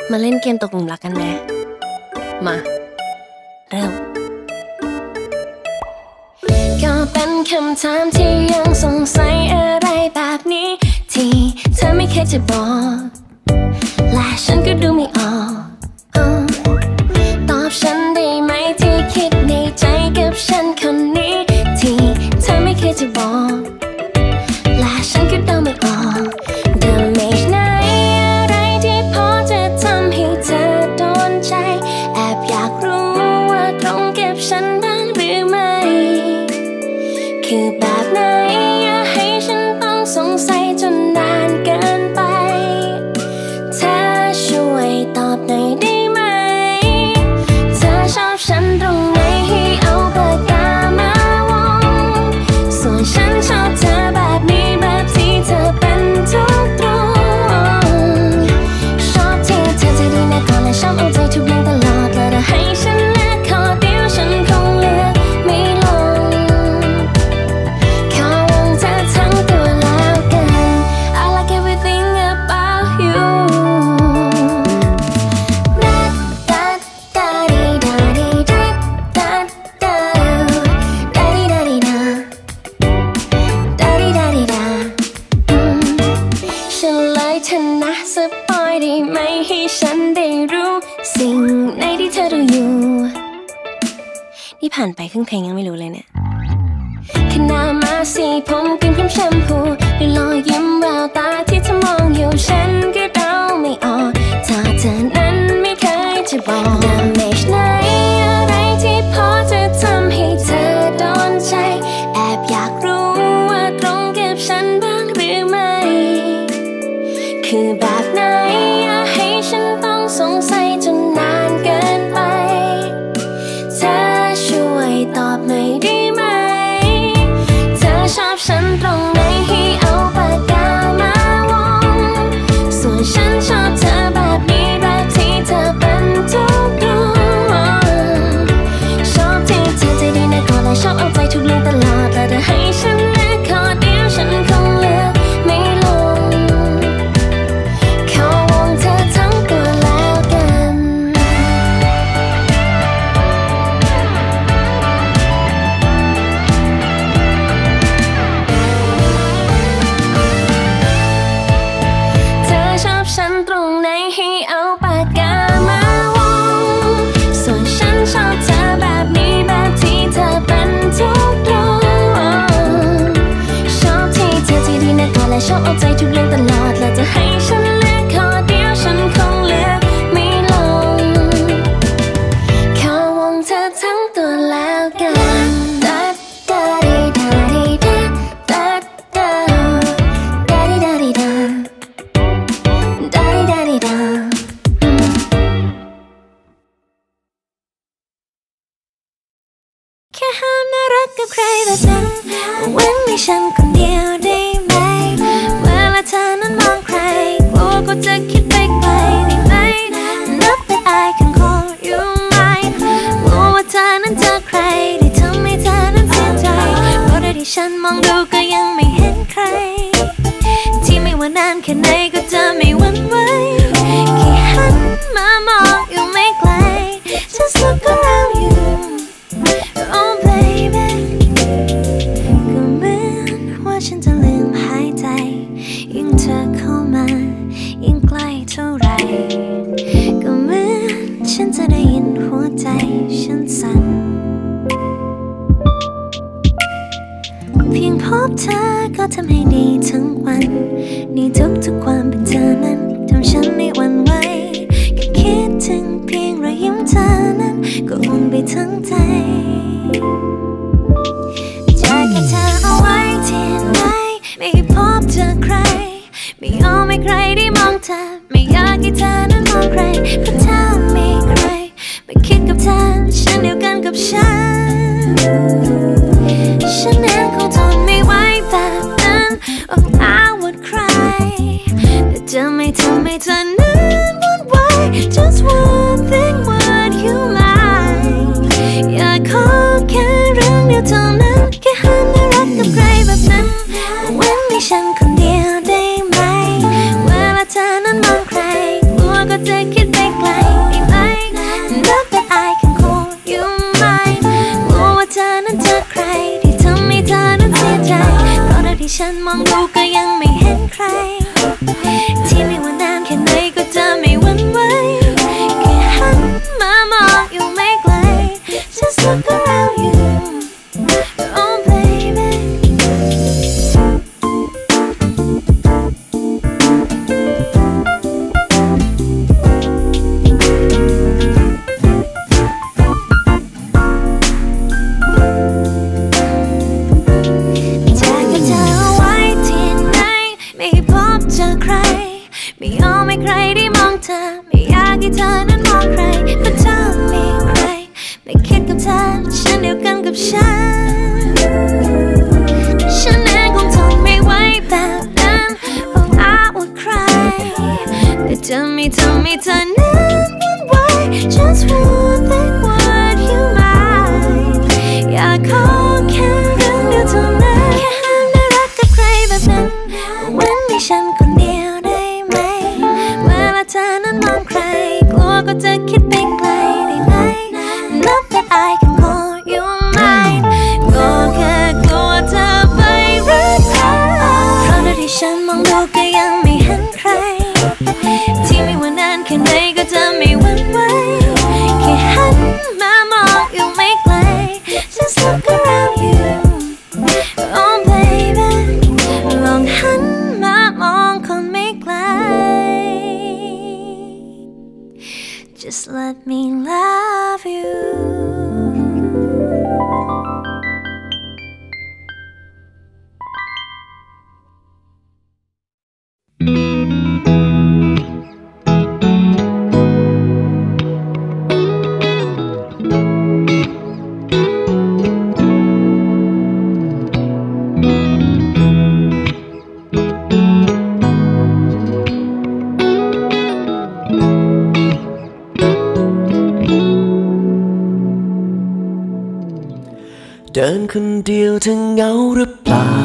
S7: มาเล่นเกมตกหลุมรักกันไหมมาเริ่มก็เป็นคำถามที่ยังสงสัยอะไรแบบนี้ที่เธอไม่เคยจะบอกและฉันก็ดูไม่ออกตอบฉันได้ไหมที่คิดในใจกับฉันคนนี้ที่เธอไม่เคยจะบอกและฉันก็เดาไม่ออกเดิมเมจไหนอะไรที่พอจะทำให้เธอโดนใจแอบอยากรู้ว่าตรงกับฉันบ้างหรือไม่คือแบบไหนอย่าให้ฉันต้องสงสัยจนนานเกินไปเธอช่วยตอบหน่อยได้ไหมเธอชอบฉันตรงไหนให้เอาปากกามาวงส่วนฉันชอบเธอแบบนี้แบบที่เธอเป็นทุกตรงชอบที่เธอใจดีแน่ก่อนและชอบเอาใจทุกเรื่องตลอดและถ้าให้ฉันเลือกขอเดียวฉันคงเลือกไม่ลงขอวงเธอทั้งตัวแล้วกัน I like everything about you da da da da di da da da da di da di da da di da di da ฉันเลยเธอนะสปอยได้ไหมให้ฉันได้รู้สิ่งไหนที่เธอดูอยู่นี่ผ่านไปครึ่งเพลงยังไม่รู้เลยเนี่ยขนามาสีผมกลิ่นครีมแชมพูด้วยรอยยิ้มแววตาที่เธอมองอยู่ฉันก็เดาไม่ออกถ้าเธอนั้นไม่เคยจะบอกดาเมจไหนอะไรที่พอจะทำให้เธอโดนใจแอบอยากรู้ว่าตรงกับฉันบ้างหรือไม่คือแบบไหนอย่าให้ฉันต้องสงสัยจนนานเกินไปเธอช่วยตอบหน่อยได้ไหมเธอชอบฉันตรงไหนให้เอาปากกามาวงส่วนฉันชอบเธอแบบนี้แบบที่เธอเป็นทุกตรงชอบที่เธอใจดีแน่ก่อนและชอบเอาใจทุกเรื่องตลอดและถ้าให้ฉันเลือกขอเดียวฉันคงเลือกไม่ลงขอวงเธอทั้งตัวแล้วกันเธอชอบฉันตรงไหนให้เอาปากกามาวงส่วนฉันชอบเธอแบบนี้แบบที่เธอเป็นทุกตรงชอบที่เธอใจดีแน่ก่อนและชอบเอาใจทุกเรื่องตลอดและจะให้ฉันเลือกขอเดียวฉันคงเลือกไม่ลงขอวงเธอทั้งตัวแล้วกันดัดดาดีดาดีดัดดัดดาดาดีดาดีดาดาดีดาดีดาแค่ห้ามน่ารักกับใครแบบนั้นเว้นให้ฉันคนเดียวได้ไหมเวลาเธอนั้นมองใครกลัวก็จะคิดไปไกลได้ไหมนับเป็นอายกันคงอยู่ไหมกลัวว่าเธอนั้นเจอใครที่ทำให้เธอนั้นเสียใจเพราะที่ฉันมองดูก็ยังไม่เห็นใครที่ไม่ว่านานแค่ไหนก็จะไม่หวั่นไหวแค่หันมามองอยู่ไม่ไกล Just look around you Oh baby ก็เหมือนว่าฉันจะลืมหายใจยิ่งเธอเข้ามายิ่งใกล้เท่าไรก็เหมือนฉันจะได้ยินหัวใจฉันสั่นเพียงพบเธอก็ทำให้ดีทั้งวันนี่ทุกๆความเป็นเธอนั้นทำฉันไม่หวั่นไหวแค่คิดถึงเพียงรอยยิ้มเธอนั้นก็อุ่นไปทั้งใจจะเก็บเธอเอาไว้ที่ไหนไม่ให้พบเจอใครไม่ยอมให้ใครได้มองเธอไม่อยากให้เธอนั้นมองใครเพราะถ้ามีใครไม่คิดกับเธอฉันเดียวกันกับฉันฉันเองคงทนไม่ไหวแบบนั้น Oh I would cry แต่จะไม่ทำให้เธอนั้นวุ่นวาย Just one thing would you like อยากขอแค่เรื่องเดียวเท่านั้นแค่หันน่ารักกับใครแบบนั้นเว้นให้ฉันคนเดียวได้ไหมเวลาเธอนั้นมองใครกลัวก็จะคิดไป
S4: love you
S3: เดินคนเดียวเธอเหงาหรือเปล่า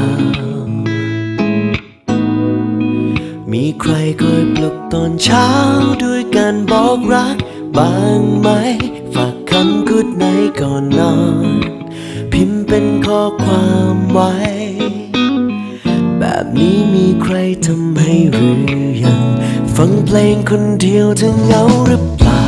S3: มีใครคอยปลุกตอนเช้าด้วยการบอกรักบ้างไหมฝากคำกู๊ดไนท์ก่อนนอนพิมพ์เป็นข้อความไว้แบบนี้มีใครทำให้หรือยังฟังเพลงคนเดียวเธอเหงาหรือเปล่า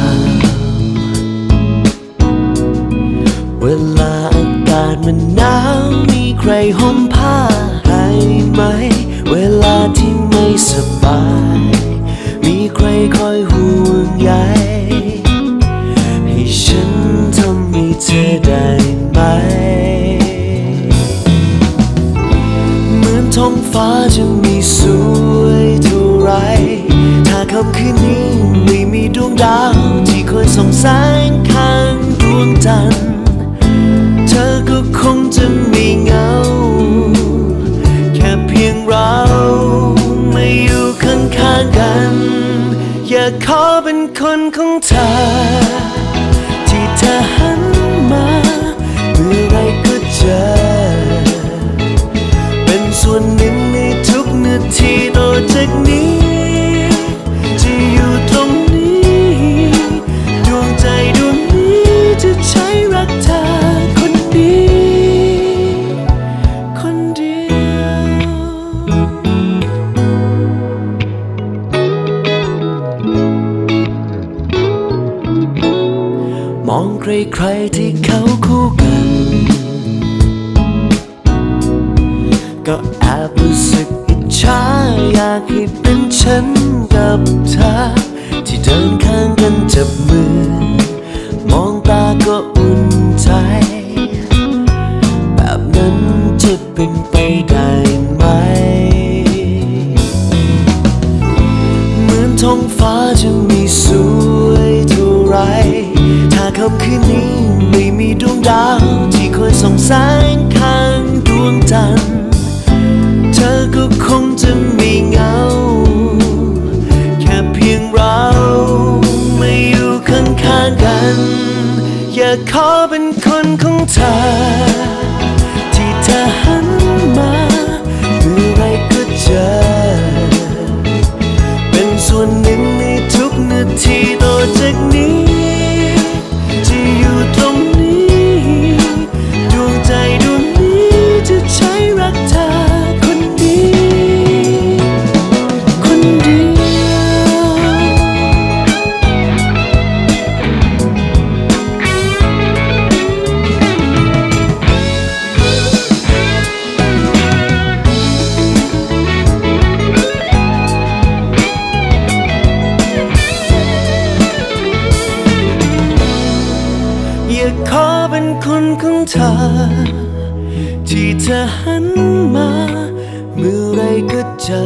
S3: เวลาอากาศมันหนาวมีใครห่มผ้าให้ไหมเวลาที่ไม่สบายมีใครคอยห่วงใยให้ฉันทำให้เธอได้ไหมเหมือนท้องฟ้าจะมีสวยเท่าไรถ้าค่ำคืนนี้ไม่มีดวงดาวที่คอยส่องแสงข้างดวงจันทร์เธอก็คงจะไม่เหงาแค่เพียงเราไม่อยู่ข้างๆกันอยากขอเป็นคนของเธอที่เธอหันมาเมื่อไรก็เจอเป็นส่วนหนึ่งในทุกนาทีต่อจากนี้จะอยู่ตรงนี้ดวงใจดวงนี้จะใช้รักเธอคนดีคนเดียวมองใครๆที่เขาคู่กันก็แอบรู้สึกอิจฉาอยากให้เป็นฉันกับเธอที่เดินข้างกันจับมือมองตาก็อุ่นใจแบบนั้นจะเป็นไปได้ไหมเหมือนท้องฟ้าจะมีสวยเท่าไรถ้าค่ำคืนนี้ไม่มีดวงดาวที่คอยส่องแสงข้างดวงจันทร์เธอก็คงจะไม่เหงาแค่เพียงเราไม่อยู่ข้างๆกันอยากขอเป็นคนของเธอที่เธอหันมาเมื่อไรก็เจอเป็นส่วนหนึ่งในทุกนาทีต่อจากนี้จะอยู่ตรงนี้ดวงใจดวงนี้จะใช้รักเธอคนดีคนเดียวอยากขอเป็นคนของเธอที่เธอหันมาเมื่อไรก็เจอ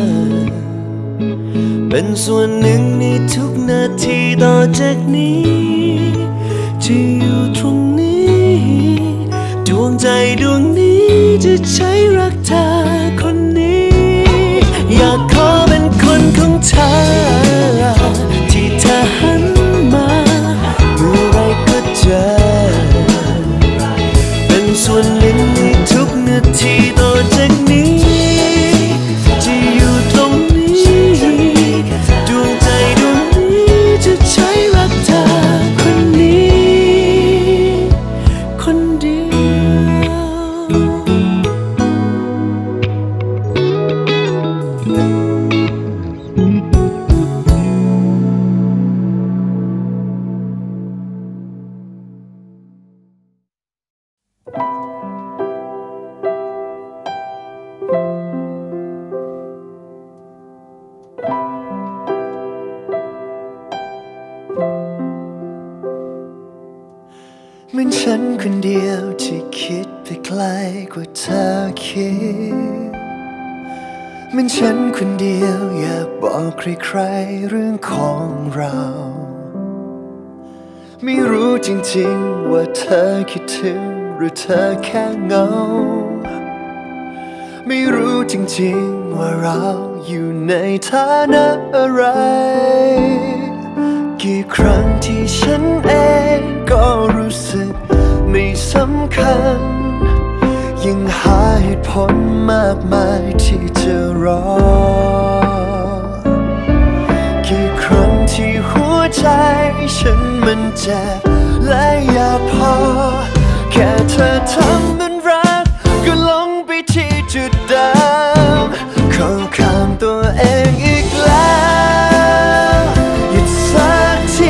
S3: เป็นส่วนหนึ่งในทุกนาทีต่อจากนี้จะอยู่ตรงนี้ดวงใจดวงนี้จะใช้รักเธอคนนี้อยากขอเป็นคนของเธอที่เธอหันมาเมื่อไรก็เจอเป็นส่วนหนึ่งในทุกนาทีต่อจากนี้จะอยู่ตรงนี้ดวงใจดวงนี้จะใช้รักเธอคนนี้คนเดียว
S8: เหมือนฉันคนเดียวที่คิดไปไกลกว่าเธอคิดเหมือนฉันคนเดียวอยากบอกใครๆเรื่องของเราไม่รู้จริงๆว่าเธอคิดถึงหรือเธอแค่เหงาไม่รู้จริงๆว่าเราอยู่ในฐานะอะไรกี่ครั้งที่ฉันเองก็รู้สึกไม่สำคัญยังหาเหตุผลมากมายที่จะรอกี่ครั้งที่หัวใจฉันมันเจ็บและอยากพอแค่เธอทำมันรักก็ลงไปที่จุดเดิมเข้าข้างตัวเองอีกแล้วหยุดสักที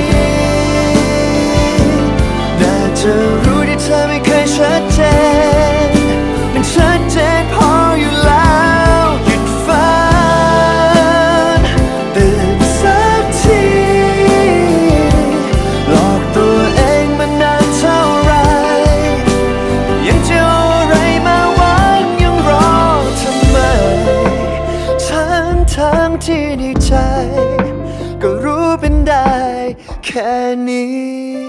S8: น่าจะรู้ที่เธอไม่เคยชัดเจนมันชัดเจนพออยู่แล้วหยุดฝันตื่นสักทีหลอกตัวเองมานานเท่าไรยังจะเอาอะไรมาหวังยังรอทำไมทั้งทั้งที่ในใจก็รู้เป็นได้แค่นี้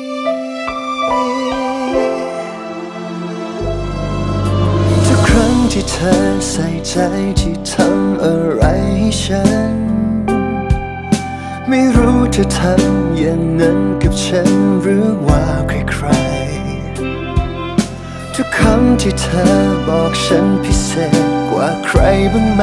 S8: ทุกครั้งที่เธอใส่ใจที่ทำอะไรให้ฉันไม่รู้เธอทำอย่างนั้นกับฉันหรือว่าใครๆทุกคำที่เธอบอกฉันพิเศษกว่าใครบ้างไหม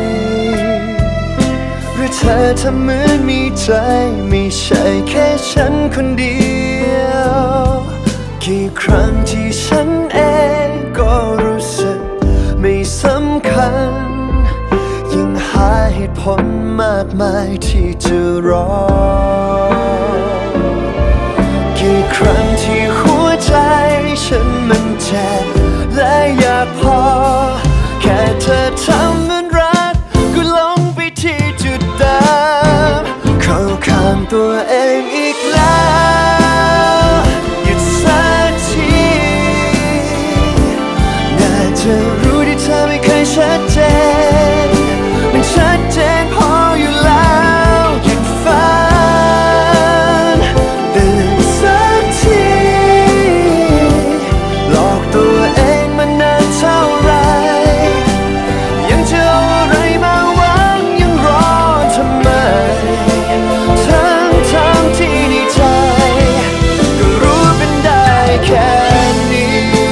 S8: หรือเธอทำเหมือนมีใจไม่ใช่แค่ฉันคนเดียวกี่ครั้งที่ฉันเองก็รู้สึกไม่สำคัญยิ่งหาเหตุผลมากมายที่จะรอกี่ครั้งที่หัวใจฉันมันเจ็บและอยากพอแค่เธอทำมันรักก็ลงไปที่จุดเดิมเข้าข้างตัวเองอีกแล้วหยุดสักทีน่าจะรู้ที่เธอไม่เคยชัดเจนมันชัดเจนพออยู่แล้วหยุดฝันตื่นสักทีหลอกตัวเองมานานเท่าไรยังจะเอาอะไรมาหวังยังรอทำไมทั้งทั้งที่ในใจก็รู้เป็นได้แค่นี้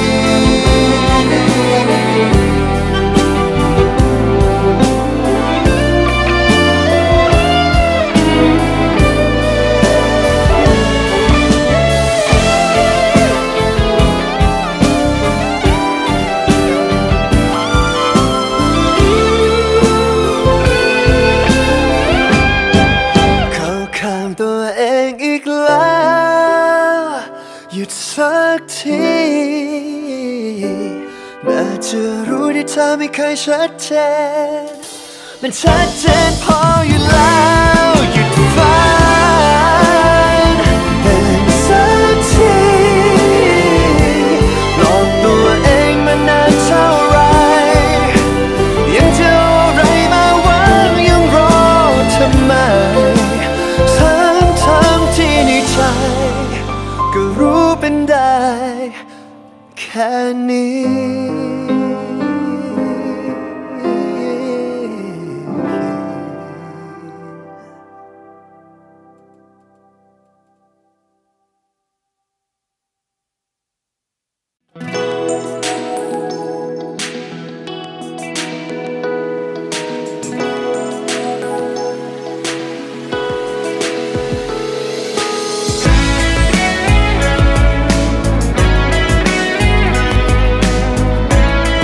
S8: เข้าข้างตัวเองอีกแล้วหยุดสักทีน่าจะรู้ที่เธอไม่เคยชัดเจนมันชัดเจนพออยู่แล้วหยุดฝันตื่นสักทีหลอกตัวเองมานานเท่าไรยังจะเอาอะไรมาหวังยังรอทำไมทั้งทั้งที่ในใจก็รู้เป็นได้แค่นี้
S9: เ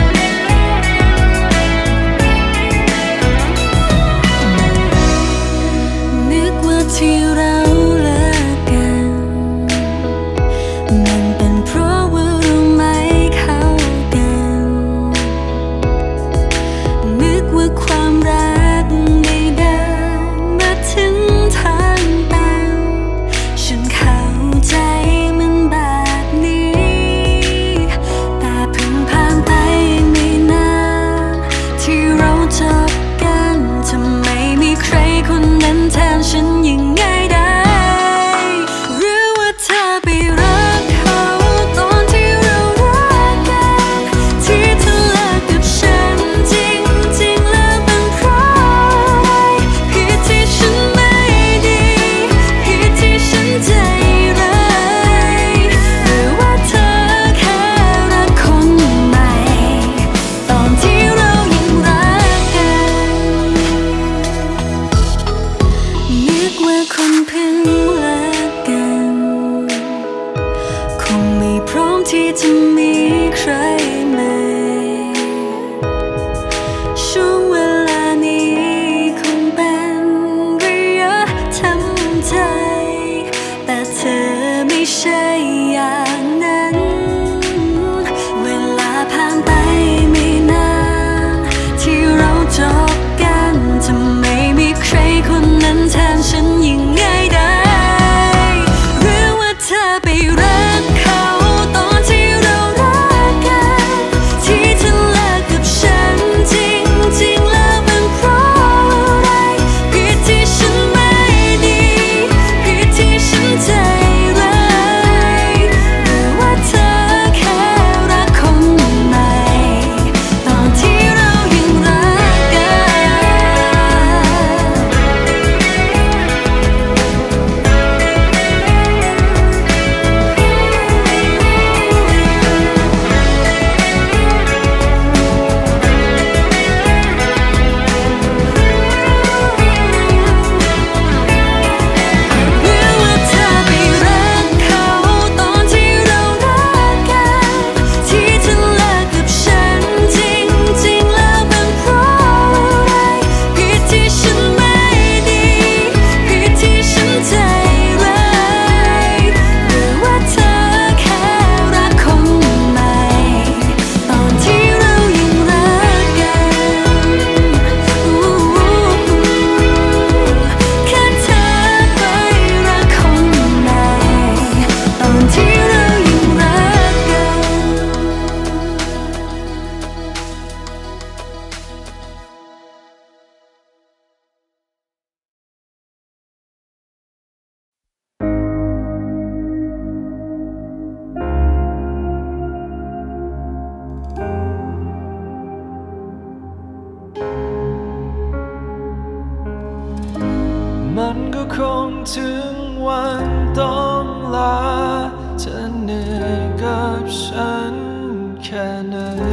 S4: ที่จะมีใครไหมช่วงเวลานี้คงเป็นระยะทำใจแต่เธอไม่ใช่อย่างนั้นเวลาผ่านไปไม่นานที่เราจบกันทำไมมีใครคนนั้นแทนฉันยิ่งง่ายได้หรือว่าเธอไปรักเขาตอนที่เรารักกันที่เธอเลิกกับฉันจริงจริงแล้วเป็นเพราะอะไรผิดที่ฉันไม่ดีผิดที่ฉันใจร้ายหรือว่าเธอแค่รักคนใหม่ตอนที่เรายังรักกันหรือว่าเธอไปรักเขาตอนที่เรารักกันที่เธอเลิกกับฉันจริงจริงแล้วเป็นเพราะอะไรผิดที่ฉันไม่ดีผิดที่ฉันใจร้ายหรือว่าเธอแค่รักคนใหม่ตอนที่เรายังรักกันแค่เธอไปรักคนใหม่ตอนที่เรายังรักกัน
S1: มันก็คงถึงวันต้องลาเธอเหนื่อยกับฉันแค่ไหน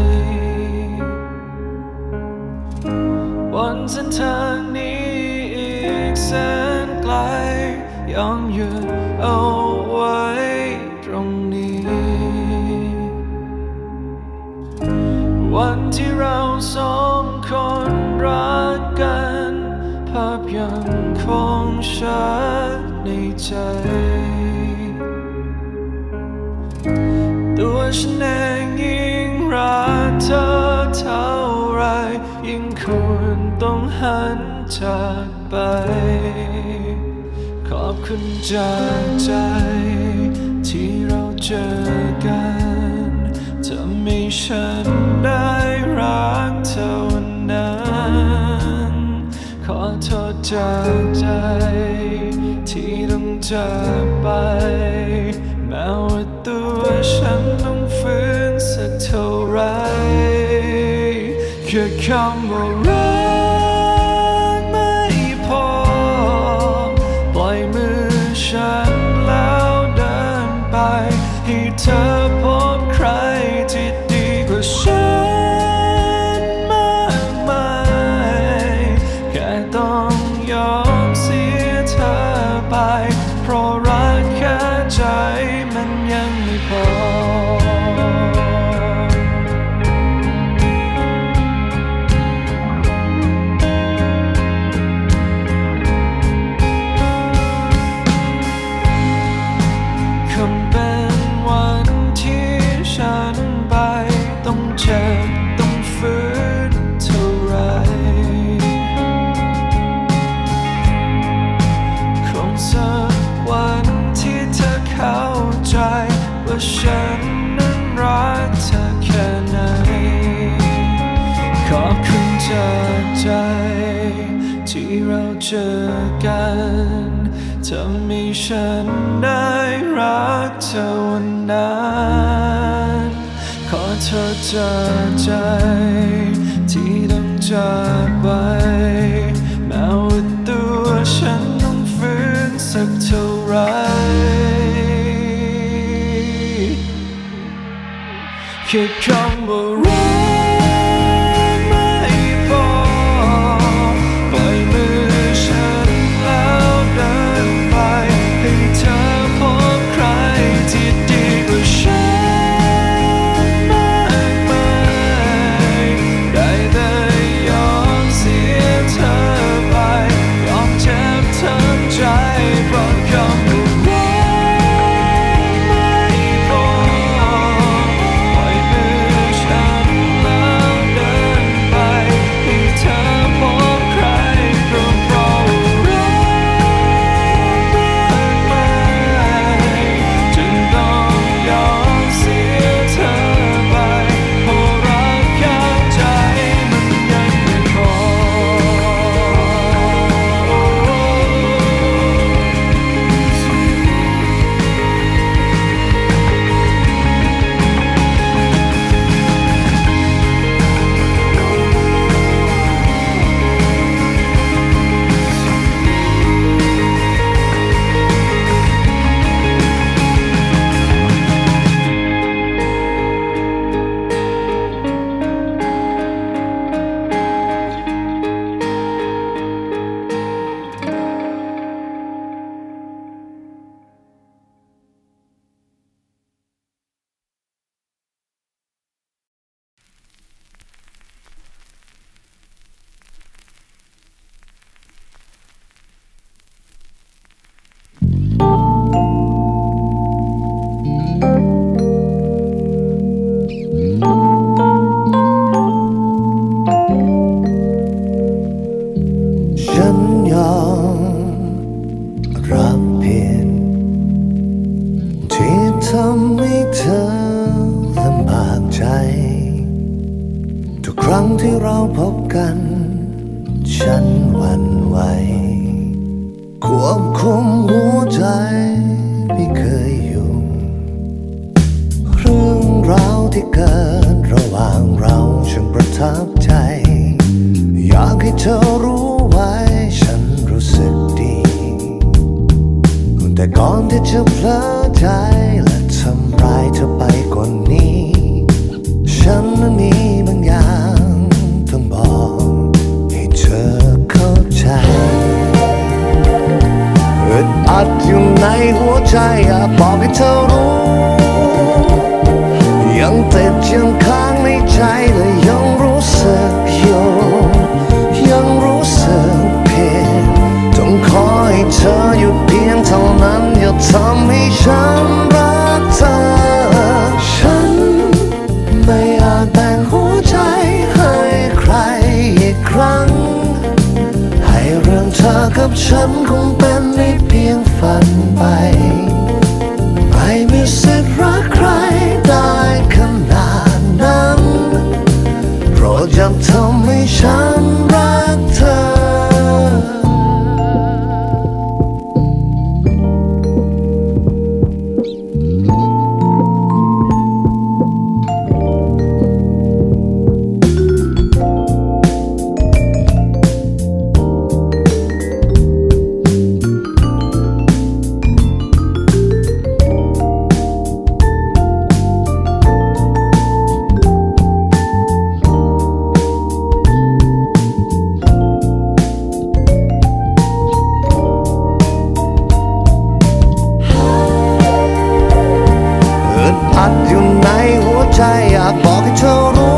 S1: วันเส้นทางนี้อีกแสนไกลยอมหยุดเอาไว้ตรงนี้วันที่เราสองคนรักกันภาพยังคงชัดในใจตัวฉันเองยิ่งรักเธอเท่าไรยิ่งควรต้องหันจากไปขอบคุณจากใจที่เราเจอกันทำให้ฉันได้รักเธอวันนั้นขอโทษจากใจที่ต้องจากไปแม้ว่าตัวฉันต้องฝืนสักเท่าไรแค่คำว่ารักไม่พอปล่อยมือฉันแล้วเดินไปให้เธอพบใครที่ดีกว่าฉันมากมายแค่ต้องยอมเสียเธอไปเพราะรักแค่ใจมันยังไม่พอคำเป็นวันที่ฉันไปต้องเจ็บต้องฝืนเท่าไรคงสักวันที่เธอเข้าใจว่าฉันนั้นรักเธอแค่ไหนขอบคุณจากใจที่เราเจอกันทำให้ฉันได้รักเธอวันนั้นขอโทษจากใจที่ต้องจากไปแม้ว่าตัวฉันต้องฝืนสักเท่าไรแค่คำว่ารักไม่พอปล่อยมือฉันแล้วเดินไปให้เธอพบใครที่ดีกว่าฉัน
S8: ำให้เธอลำบากใจทุกครั้งที่เราพบกันฉันหวั่นไหวควบคุมหัวใจไม่เคยอยู่เรื่องราวที่เกิดระหว่างเราช่างประทับใจอยากให้เธอรู้ไว้ฉันรู้สึกดีแต่ก่อนที่จะเพลอใจและทำร้ายเธอไปกว่านี้ฉันนั้นมีบางอย่างต้องบอกให้เธอเข้าใจอึดอัดอยู่ในหัวใจอยากบอกให้เธอรู้ยังติดยังค้างในใจและยังรู้สึกอยู่ยังรู้สึกเพียงต้องขอให้เธอหยุดเพียงเท่านั้นอย่าทำให้ฉันรักเธอฉันไม่อาจแบ่งหัวใจให้ใครอีกครั้งให้เรื่องเธอกับฉันคงเป็นได้เพียงฝันไปไม่มีสิทธิ์รักใครได้ขนาดนั้นโปรดอย่าทำให้ฉันรักเธออยากบอกให้เธอรู้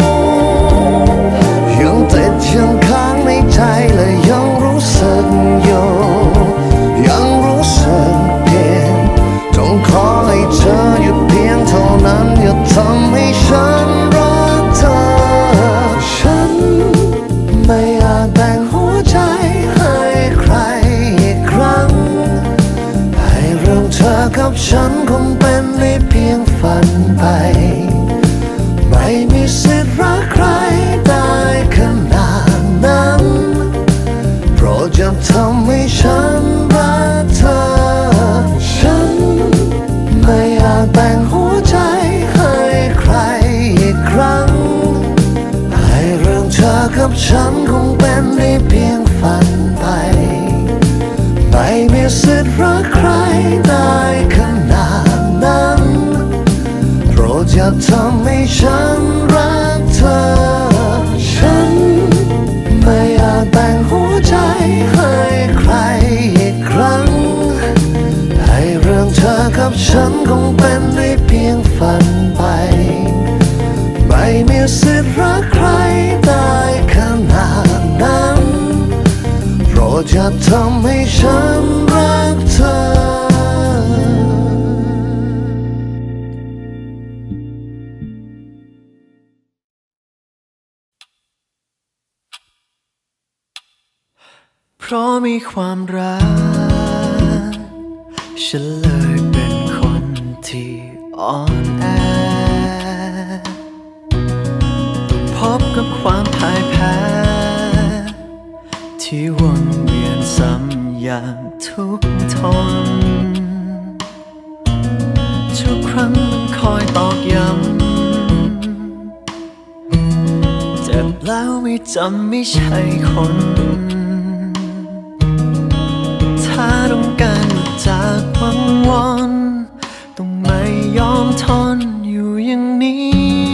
S8: ยังติดยังค้างในใจและยังรู้สึกอยู่ยังรู้สึกเพียงต้องขอให้เธอหยุดเพียงเท่านั้นอย่าทำให้ฉันรักเธอฉันไม่อาจแบ่งหัวใจให้ใครอีกครั้งให้เรื่องเธอกับฉันคงเป็นได้เพียงฝันไปไม่มีสิทธิ์รักใครได้ขนาดนั้นโปรดอย่าทำให้ฉันรักเธอฉันไม่อาจแบ่งหัวใจให้ใครอีกครั้งให้เรื่องเธอกับฉันคงเป็นได้เพียงฝันไปไม่มีสิทธิ์รักใครได้ขนาดนั้นโปรดอย่าทำให้ฉันรักเธอฉันไม่อาจแบ่งหัวใจให้ใครอีกครั้งให้เรื่องเธอกับฉันคงเป็นได้เพียงฝันไปไม่มีสิทธิ์รักใครได้ขนาดนั้นโปรดอย่าทำให้ฉันรักเธอ
S1: เพราะมีความรักฉันเลยเป็นคนที่อ่อนแอพบกับความพ่ายแพ้ที่วนเวียนซ้ำอย่างทุกข์ทนทุกครั้งมันคอยตอกย้ำเจ็บแล้วไม่จำไม่ใช่คนถ้าต้องการหลุดจากวังวนต้องไม่ยอมทนอยู่อย่างนี้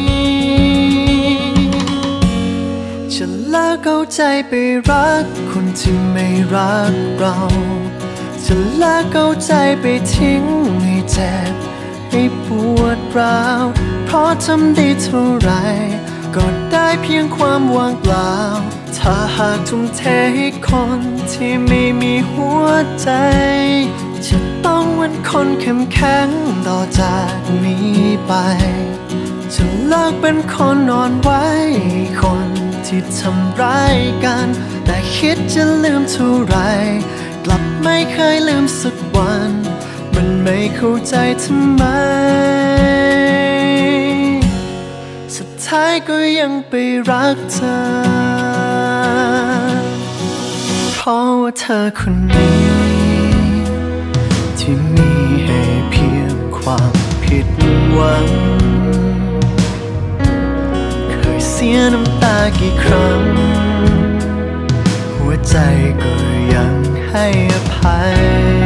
S1: จะเลิกเอาใจไปรักคนที่ไม่รักเราจะเลิกเอาใจไปทิ้งให้เจ็บให้ปวดร้าวเพราะทำได้เท่าไรก็ได้เพียงความว่างเปล่าถ้าหากทุ่มเทให้คนที่ไม่มีหัวใจจะต้องเป็นคนเข้มแข็งต่อจากนี้ไปจะเลิกเป็นคนอ่อนไหวคนที่ทำร้ายกันแต่คิดจะลืมเท่าไรกลับไม่เคยลืมสักวันมัน
S8: ไม่เข้าใจทำไมสุดท้ายก็ยังไปรักเธอเพราะว่าเธอคนนี้ที่มีให้เพียงความผิดหวังเคยเสียน้ำตากี่ครั้งหัวใจก็ยังให้อภัย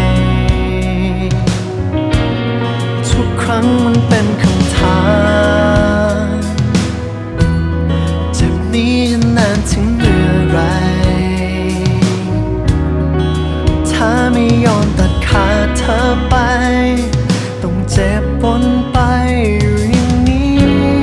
S8: ทุกครั้งมันเป็นคำถามเจ็บนี้จะนานถึงเมื่อไรถ้าไม่ยอมตัดขาดเธอไปต้องเจ็บปนไปอยู่อย่างนี้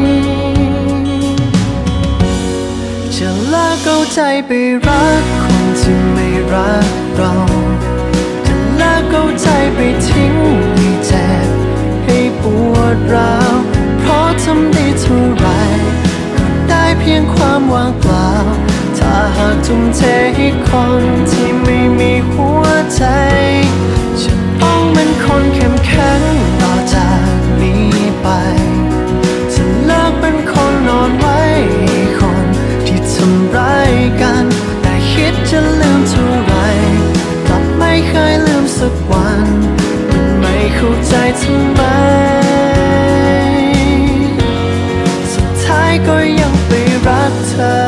S8: จะเลิกเอาใจไปรักคนที่ไม่รักเราจะเลิกเอาใจไปทิ้งให้เจ็บให้ปวดร้าวเพราะทำได้เท่าไรก็ได้เพียงความว่างเปล่าถ้าหากทุ่มเทให้คนที่ไม่มีหัวใจจะต้องเป็นคนเข้มแข็งต่อจากนี้ไปจะเลิกเป็นคนนอนไว้คนที่ทำร้ายกันแต่คิดจะลืมเท่าไรกลับไม่เคยลืมสักวันมันไม่เข้าใจทำไมสุดท้ายก็ยังไปรักเธอ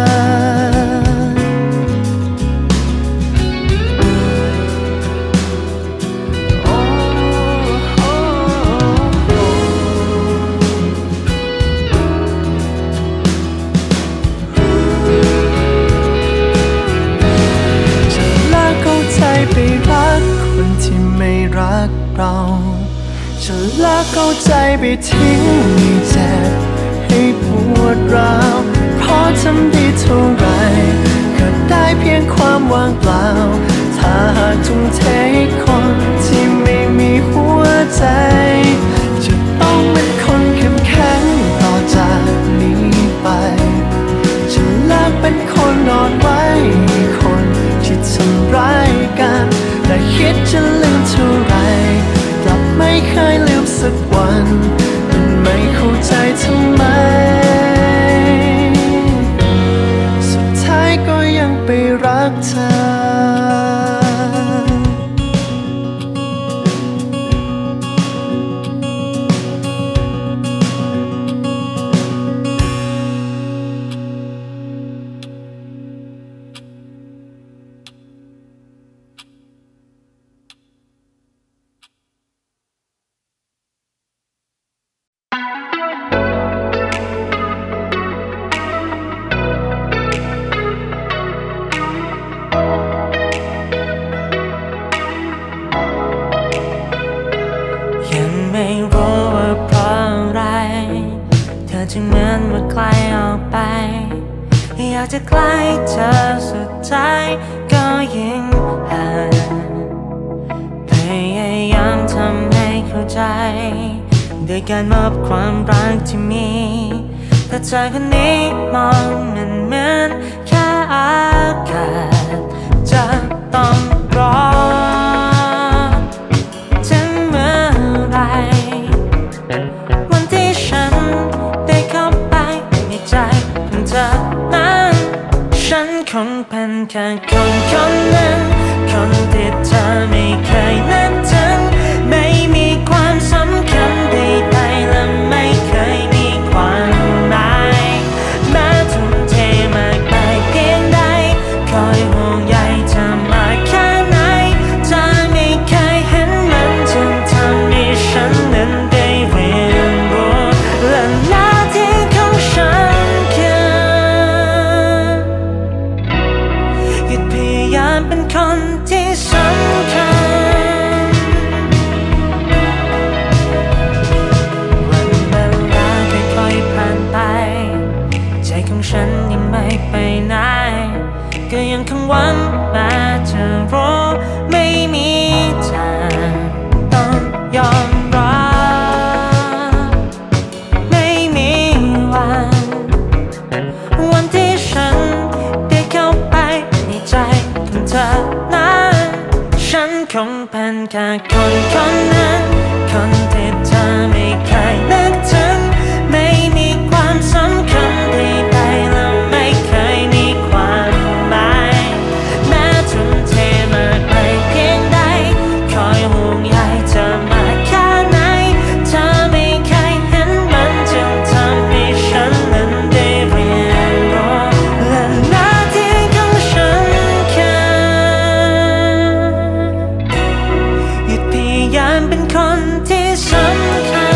S8: ไปรักคนที่ไม่รักเราจะเลิกเอาใจไปทิ้งให้เจ็บให้ปวดร้าวเพราะทำได้เท่าไรก็ได้เพียงความว่างเปล่าถ้าหากทุ่มเทให้คนที่ไม่มีหัวใจจะต้องเป็นคนเข้มแข็งต่อจากนี้ไปจะเลิกเป็นคนนอนไว้คนที่ทำร้ายกันแต่คิดจะลืมเท่าไรกลับไม่เคยลืมสักวันมันไม่เข้าใจทำไมสุดท้ายก็ยังไปรักเธอ
S5: จึงเหมือนว่าใครออกไปอยากจะใกล้เธอสุดท้ายก็ยิ่งห่างพยายามทำให้เข้าใจด้วยการมอบความรักที่มีแต่เธอคนนี้มองมันเหมือนแค่อากาศจะต้องรอถึงเมื่อไรวันที่ฉันนั้นฉันคงเป็นแค่คนคนหนึ่งคนที่เธอไม่เคยนึกถึงไม่มีความสำคัญใดๆและไม่เคยมีความหมายแม้ทุ่มเทมากไปเพียงใดคอยห่วงใยเธอมากแค่
S3: ค่คนคนนั้นคนที่เธอไม่เคยนึกถึงไม่มีความสำคัญใดๆและไม่เคยมีความหมายแม้ทุ่มเทมากไปเพียงใดคอยห่วงใยเธอมาแค่ไหนเธอไม่เคยเห็นมันจึงทำให้ฉันนั้นได้เรียนรู้และหน้าที่ของฉันแค่หยุดพยายามเป็นคนที่สำคัญ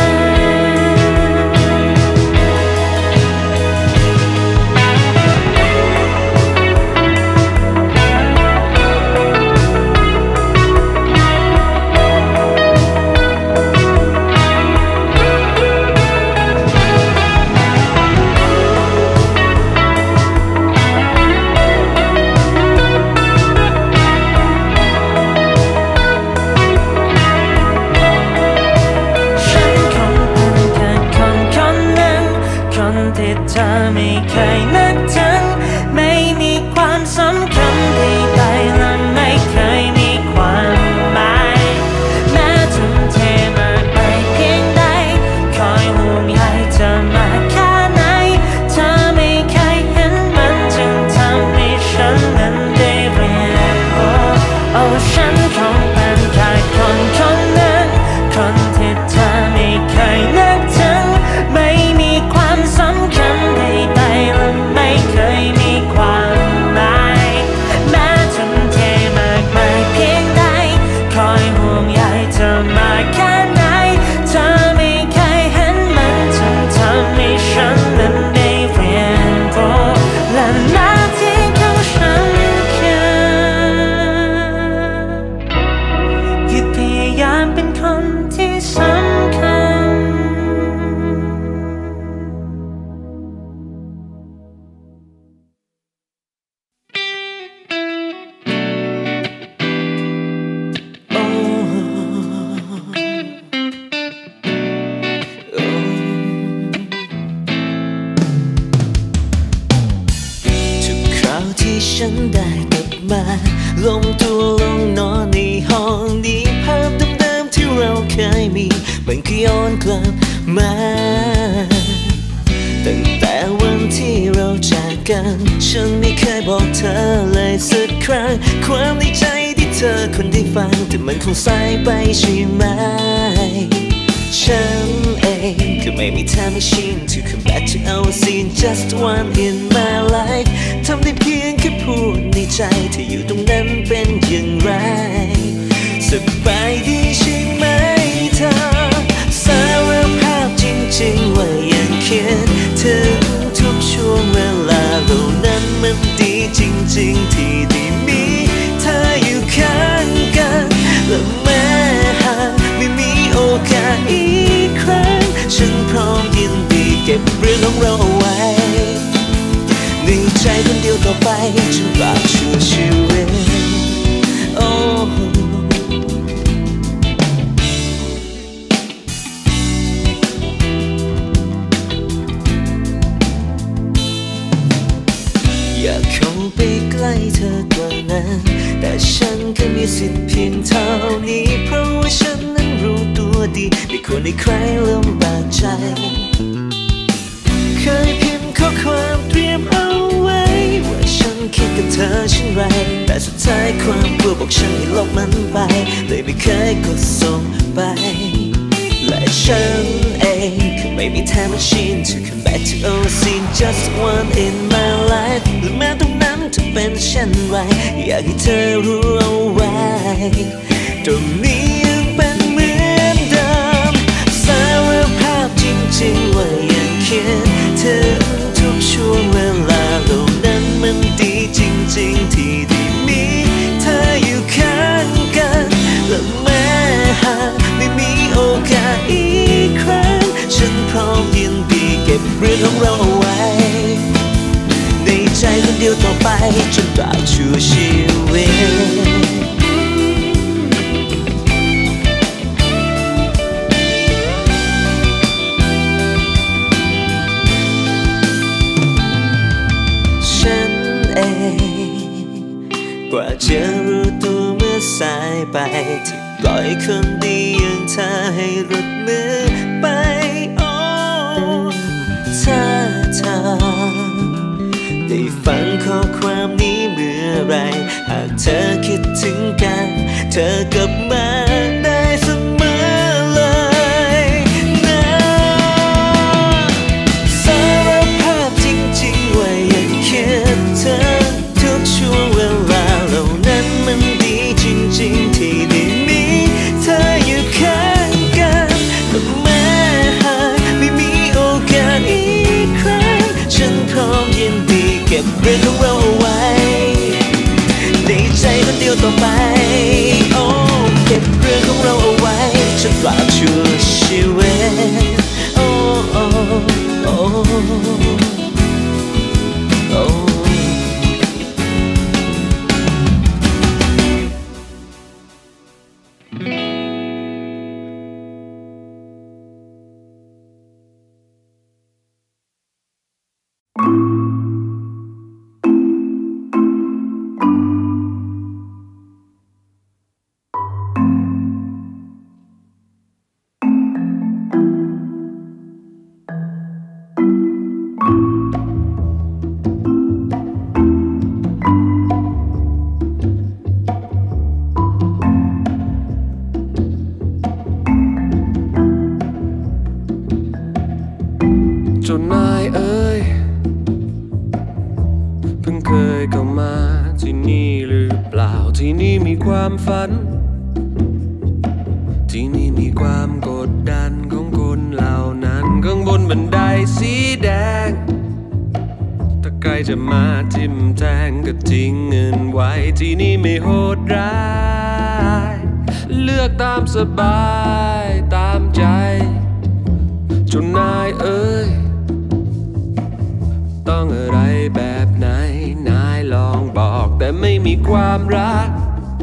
S3: ที่เธอไม่เคยนึกถึงไม่มีความสำคัญใดๆและไม่เคยมีความหมายแม้ทุ่มเทมากไปเพียงใดคอยห่วงใยเธอมาแค่ไหนเธอไม่เคยเห็นมันจึงทำให้ฉันนั้นได้เรียนรู้โอ้ฉันคงเป็นแค่คนคนหนึ่งคนที่เธอไม่เคยนึกถึงไม่มีความสำคัญใดๆและไม่เคยมีความหมายแม้ทุ่มเทมากมายเพียงใดคอยห่วงใยเธอมาแค่ไหนเธอไม่เคยเห็นมันจึงทำให้ฉันนั้นได้เรียนรู้และหน้าที่ของฉันแค่หยุดพยายามเป็นคนที่สำคัญฉันได้กลับมาลงตัวลงนอนในห้องนี้ภาพเดิมๆที่เราเคยมีมันก็ย้อนกลับมาตั้งแต่วันที่เราจากกันฉันไม่เคยบอกเธอเลยสักครั้งความในใจที่เธอคนได้ฟังแต่มันคงสายไปใช่ไหมฉันเองก็ไม่มีทางไม่ชิน to come back to our scene just one in my life ทำได้เพียงแค่พูดในใจเธออยู่ตรงนั้นเป็นอย่างไรสบายดีใช่ไหมเธอสารภาพจริงๆว่ายังคิดถึงทุกช่วงเวลาเหล่านั้นมันดีจริงๆที่ได้มีเธออยู่ข้างกันและแม้หากไม่มีโอกาสอีกครั้งฉันพร้อมยินดีเก็บเรื่องของเราเอาไว้ในใจคนเดียวต่อไปจนตราบชั่วชีวิตโอ้อยากเข้าไปใกล้เธอกว่านั้นแต่ฉันก็มีสิทธิ์เพียงเท่านี้เพราะว่าฉันนั้นรู้ตัวดีไม่ควรให้ใครลำบากใจเคยพิมพ์ข้อความเตรียมเอาไว้ว่าฉันคิดกับเธอเช่นไรแต่สุดท้ายความกลัวบอกฉันให้ลบมันไปเลยไม่เคยกดส่งไปและฉันเองก็ไม่มีทางมาชิน to come back to our scene just one in my life และแม้ตรงนั้นจะเป็นเช่นไรอยากให้เธอรู้เอาไว้ตรงนี้ยังเป็นเหมือนเดิมสารภาพจริงๆว่ายังคิดถึงทุกช่วงเวลาเหล่านั้นมันดีจริงๆที่ได้มีเธออยู่ข้างกันและแม้หากไม่มีโอกาสอีกครั้งฉันพร้อมยินดีเก็บเรื่องของเราเอาไว้ในใจคนเดียวต่อไปจนตราบชั่วชีวิตกว่าจะรู้ตัวเมื่อสายไปที่ปลล่อยคนดีอย่างเธอให้หลุดมือไปโอ้ถ้าเธอได้ฟังข้อความนี้เมื่อไรหากเธอคิดถึงกันเธอกลับมาได้เสมอเลยนะสารภาพจริงๆว่ายังคิดถึงทุกช่วงเวลาเหล่านั้นมันดีจริงๆที่ได้มีเธออยู่ข้างกันแต่แม้หากไม่มีโอกาสอีกครั้งฉันพร้อมยินดีเก็บเรื่องของเราเอาไว้ในใจคนเดียวต่อไปโอ้เก็บเรื่องของเราเอาไว้ฉันตราบชั่วชีวิตโอ้โอ้โอ้โอ้
S8: จนนายเอ้ยเพิ่งเคยเข้ามาที่นี่หรือเปล่าที่นี่มีความฝันที่นี่มีความกดดันของคนเหล่านั้นข้างบนบันไดสีแดงถ้าใครจะมาทิมแทงก็ทิ้งเงินไว้ที่นี่ไม่โหดร้ายเลือกตามสบายตามใจจนนายเอ้ยต้องอะไรแบบไหนนายลองบอกแต่ไม่มีความรัก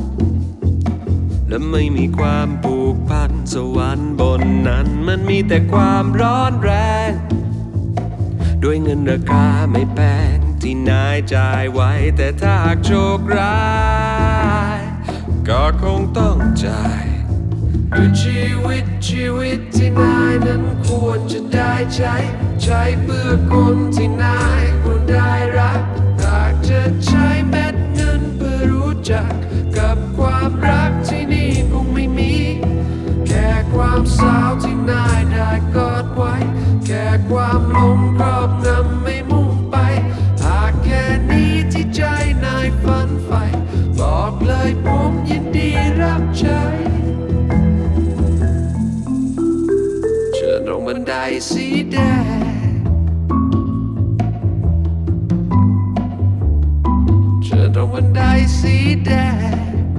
S8: และไม่มีความผูกพันสวรรค์บนนั้นมันมีแต่ความร้อนแรงด้วยเงินราคาไม่แพงที่นายจ่ายไว้แต่ถ้าหากโชคร้ายก็คงต้องจ่ายด้วยชีวิตชีวิตที่นายนั้นควรจะได้ใช้ใช้เพื่อคนที่นายควรได้รักหากจะใช้เม็ดเงินเพื่อรู้จักกับความรักที่นี่คงไม่มีแค่ความสาวที่นายได้กอดไว้แค่ความหลงครอบงำไม่มุ่งไปหากแค่นี้ที่ใจนายฝันใฝ่บอกเลยผมยินดีรับใช้ตรงบันไดสีแดงเชิญตรงบันไดสีแดง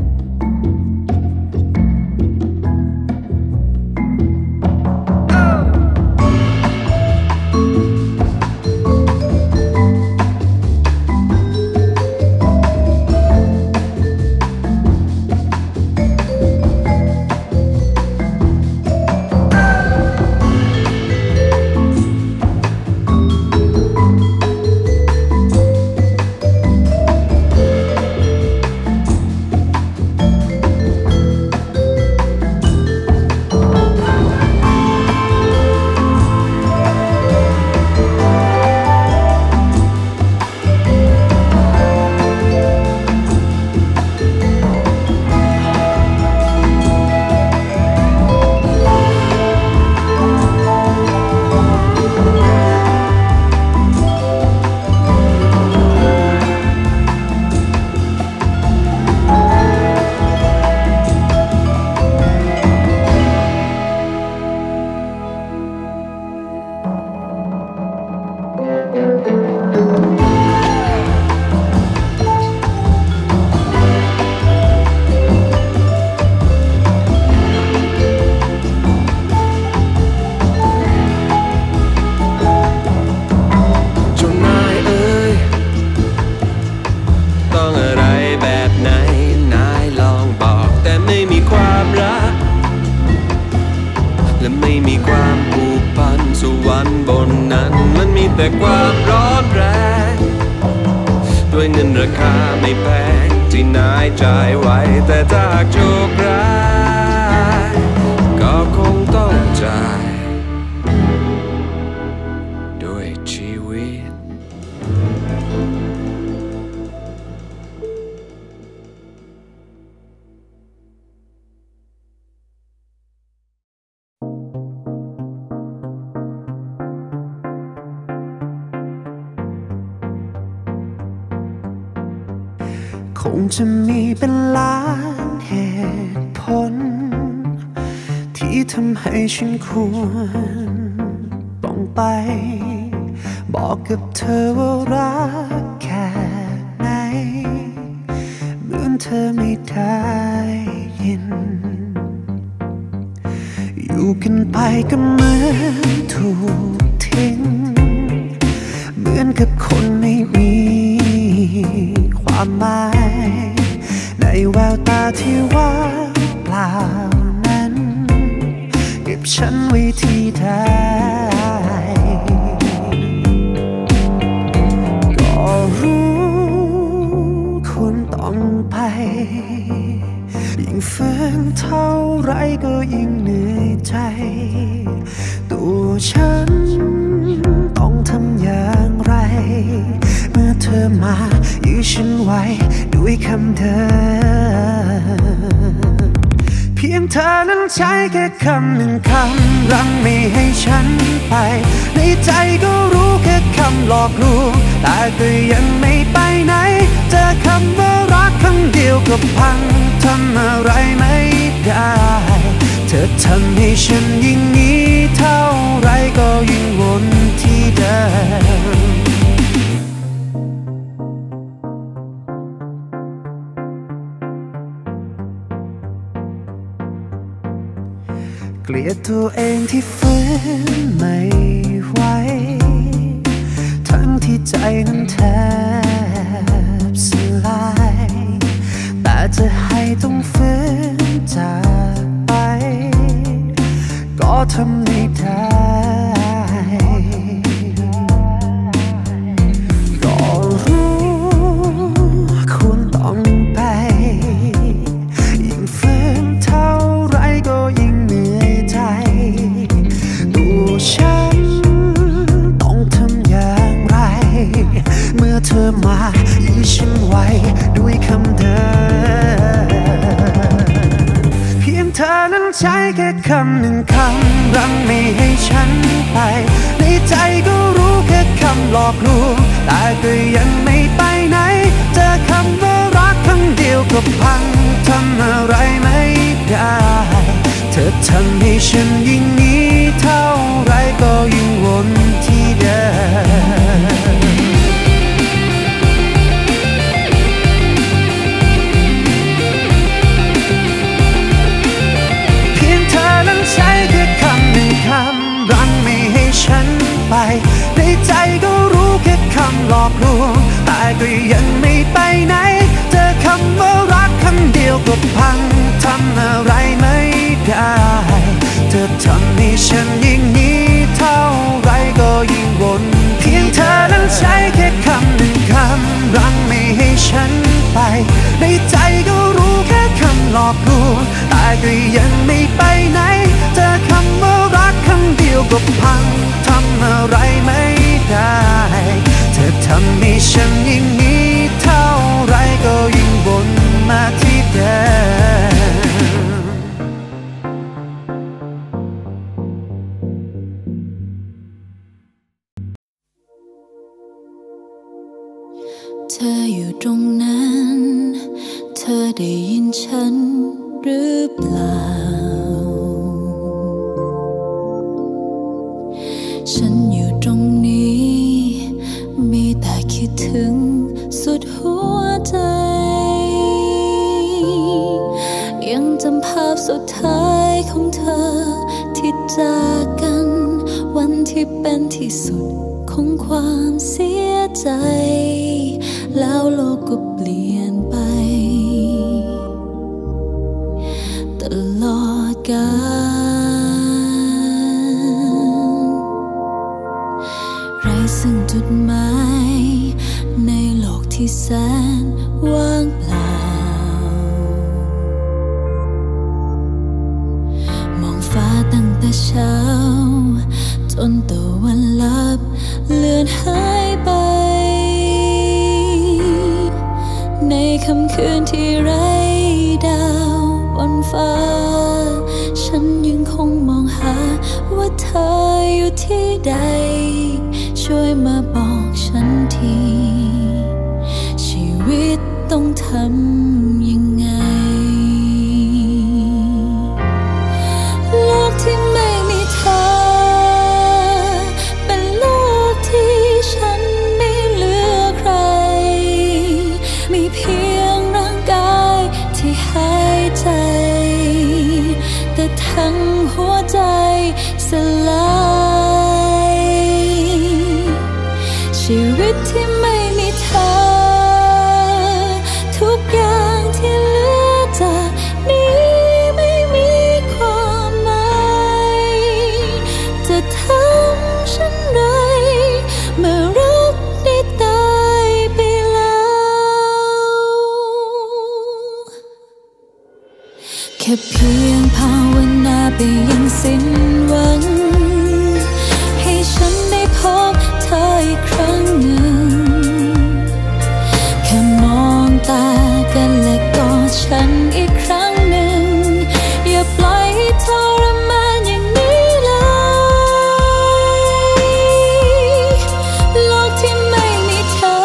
S8: แต่ความร้อนแรงด้วยเงินราคาไม่แพงที่นายจ่ายไว้แต่ถ้าโชคร้า
S1: คงจะมีเป็นล้านเหตุผลที่ทำให้ฉันควรต้องไปบอกกับเธอว่ารักแค่ไหนเหมือนเธอไม่ได้ยินอยู่กันไปก็เหมือนถูกทิ้งเหมือนกับคนไม่มีความหมายในแววตาที่ว่างเปล่านั้นเก็บฉันไว้ที่ใดก็รู้ควรต้องไปยิ่งฝืนเท่าไรก็ยิ่งเหนื่อยใจตัวฉันต้องทำอย่างไรเมื่อเธอมายื้อฉันไว้ด้วยคำเดิมเพียงเธอนั้นใช้แค่คำหนึ่งคำรั้งไม่ให้ฉันไปในใจก็รู้แค่คำหลอกลวงแต่ก็ยังไม่ไปไหนเจอคำว่ารักคำเดียวก็พังทำอะไรไม่ได้เธอทำให้ฉันยิ่งนี้เท่าไรก็ยิ่งวนที่เดิมเกลียดตัวเองที่ฝืนไม่ไหวทั้งที่ใจนั้นแทบสลายแต่จะให้ต้องฝืนจากไปก็ทำไม่ได้ก็รู้ควรต้องไปยิ่งฝืนเท่าไรก็ยิ่งเหนื่อยใจตัวฉันต้องทำอย่างไรเมื่อเธอมายื้อฉันไว้ด้วยคำเดิมเพียงเธอนั้นใช้แค่คำหนึ่งคำรั้งไม่ให้ฉันไปในใจก็รู้แค่คำหลอกลวงแต่ก็ยังไม่ไปไหนเจอคำว่ารักคำเดียวก็พังทำอะไรไม่ได้เธอทำให้ฉันยิ่งนี้เท่าไรก็ยิ่งวนที่เดิมใช้แค่คำหนึ่งคำรั้งไม่ให้ฉันไปในใจก็รู้แค่คำหลอกลวงแต่ก็ยังไม่ไปไหนเจอคำว่ารักคำเดียวก็พังทำอะไรไม่ได้เธอทำให้ฉันยิ่งนี้เท่าไรก็ยิ่งวนเพียงเธอนั้นใช้แค่คำหนึ่งคำรั้งไม่ให้ฉันไปในใจก็รู้แค่คำหลอกลวงแต่ก็ยังไม่ไปไหนเจอคำว่ารักคำเดียวก็พังทำอะไรไม่ได้เธอทำให้ฉันยิ่งนี้เท่าไรก็ยิ่งวนมาที่เดิม
S4: เธออยู่ตรงนั้นเธอได้ยินฉันหรือเปล่าฉันอยู่ตรงนี้มีแต่คิดถึงสุดหัวใจยังจำภาพสุดท้ายของเธอที่จากกันวันที่เป็นที่สุดของความเสียใจแล้วโลกก็เปลี่ยนไปตลอดกาลไร้ซึ่งจุดหมายในโลกที่แสนว่างเปล่ามองฟ้าตั้งแต่เช้าจนตะวันลับเลือนหายไปในค่ำคืนที่ไร้ดาวบนฟ้าฉันยังคงมองหาว่าเธออยู่ที่ใดช่วยมาบอกฉันทีชีวิต
S5: ต้องทำยังไงโลกที่ไม่มีเธอเป็นโลกที่ฉันไม่เหลือใครมีเพียงร่างกายที่หายใจแต่ทั้งหัวใจสลายชีวิตที่ไม่มีเธอทุกอย่างที่เหลือจากนี้ไม่มีความหมายจะทำฉันไรเมื่อรักได้ตายไปแล้วแค่เพียงภาวนาไปยังสิ้นหวังให้ฉันได้พบเธออีกครั้งหนึ่งแค่มองตากันและกอดฉันอีกครั้งหนึ่งอย่าปล่อยให้ทรมานอย่างนี้เลยโลกที่ไม่มีเธอ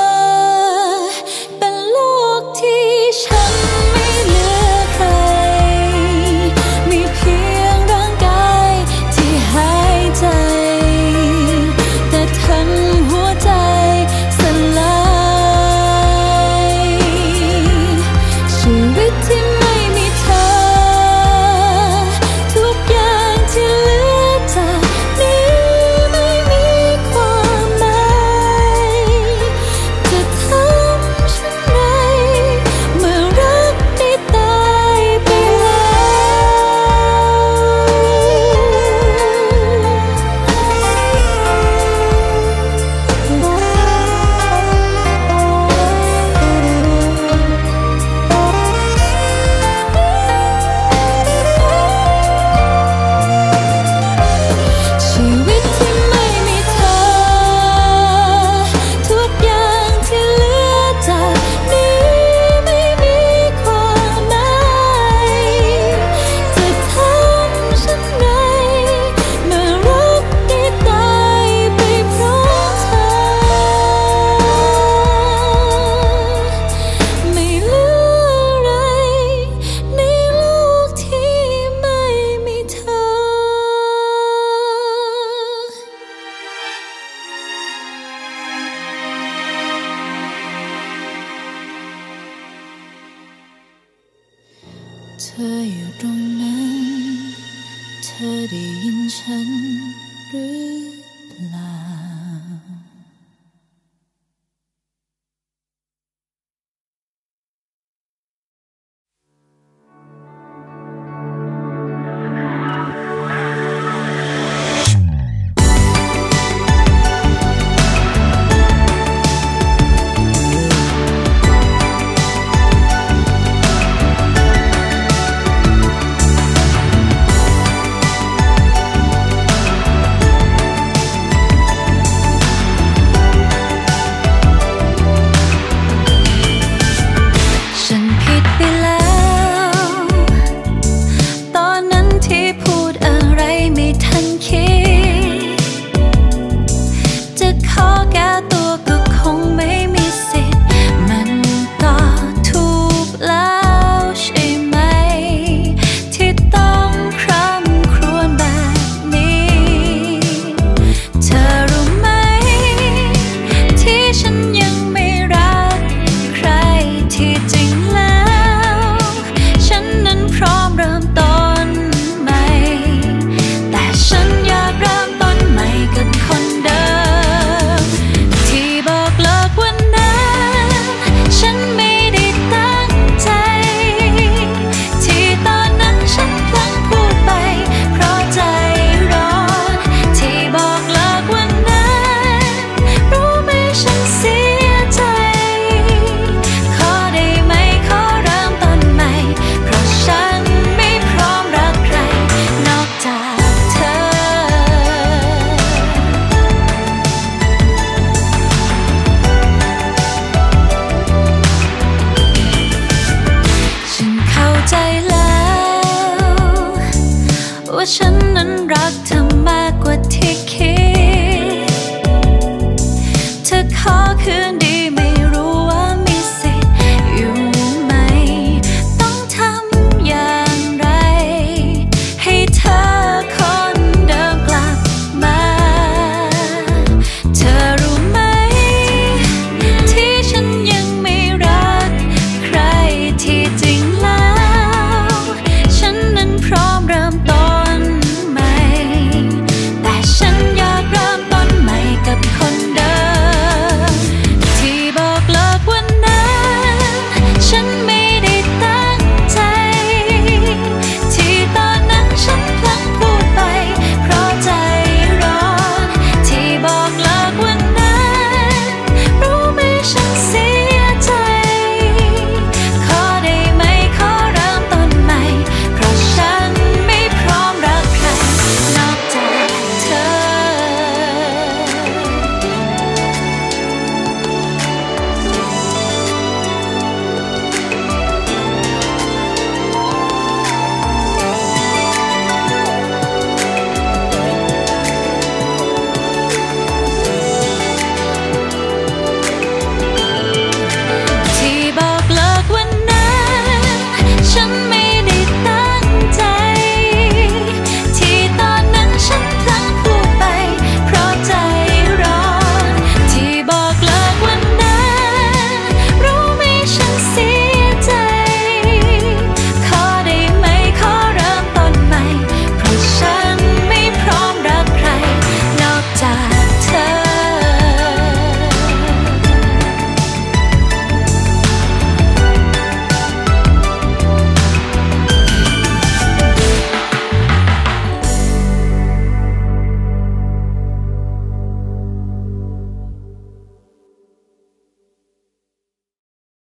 S5: เป็นโลกที่ฉันไม่เหลือใครมีเพียงร่างกายที่หายใจแต่ทั้งหัวใจสลายชีวิตที่ไม่มีเธอทุกอย่างที่เหลือจากนี้ไม่มีความหมายจะทำฉันไรเมื่อรักได้ตายไปชีวิตที่ไม่มีเธอทุกอย่างที่เหลือจากนี้ไม่มีความหมายจะทำฉันไรเมื่อรักได้ตายไปเพราะเธอไม่เหลืออะไรในโลกที่ไม่มีเธอเธออยู่ตรงนั้น เธอได้ยินฉันหรือเปล่า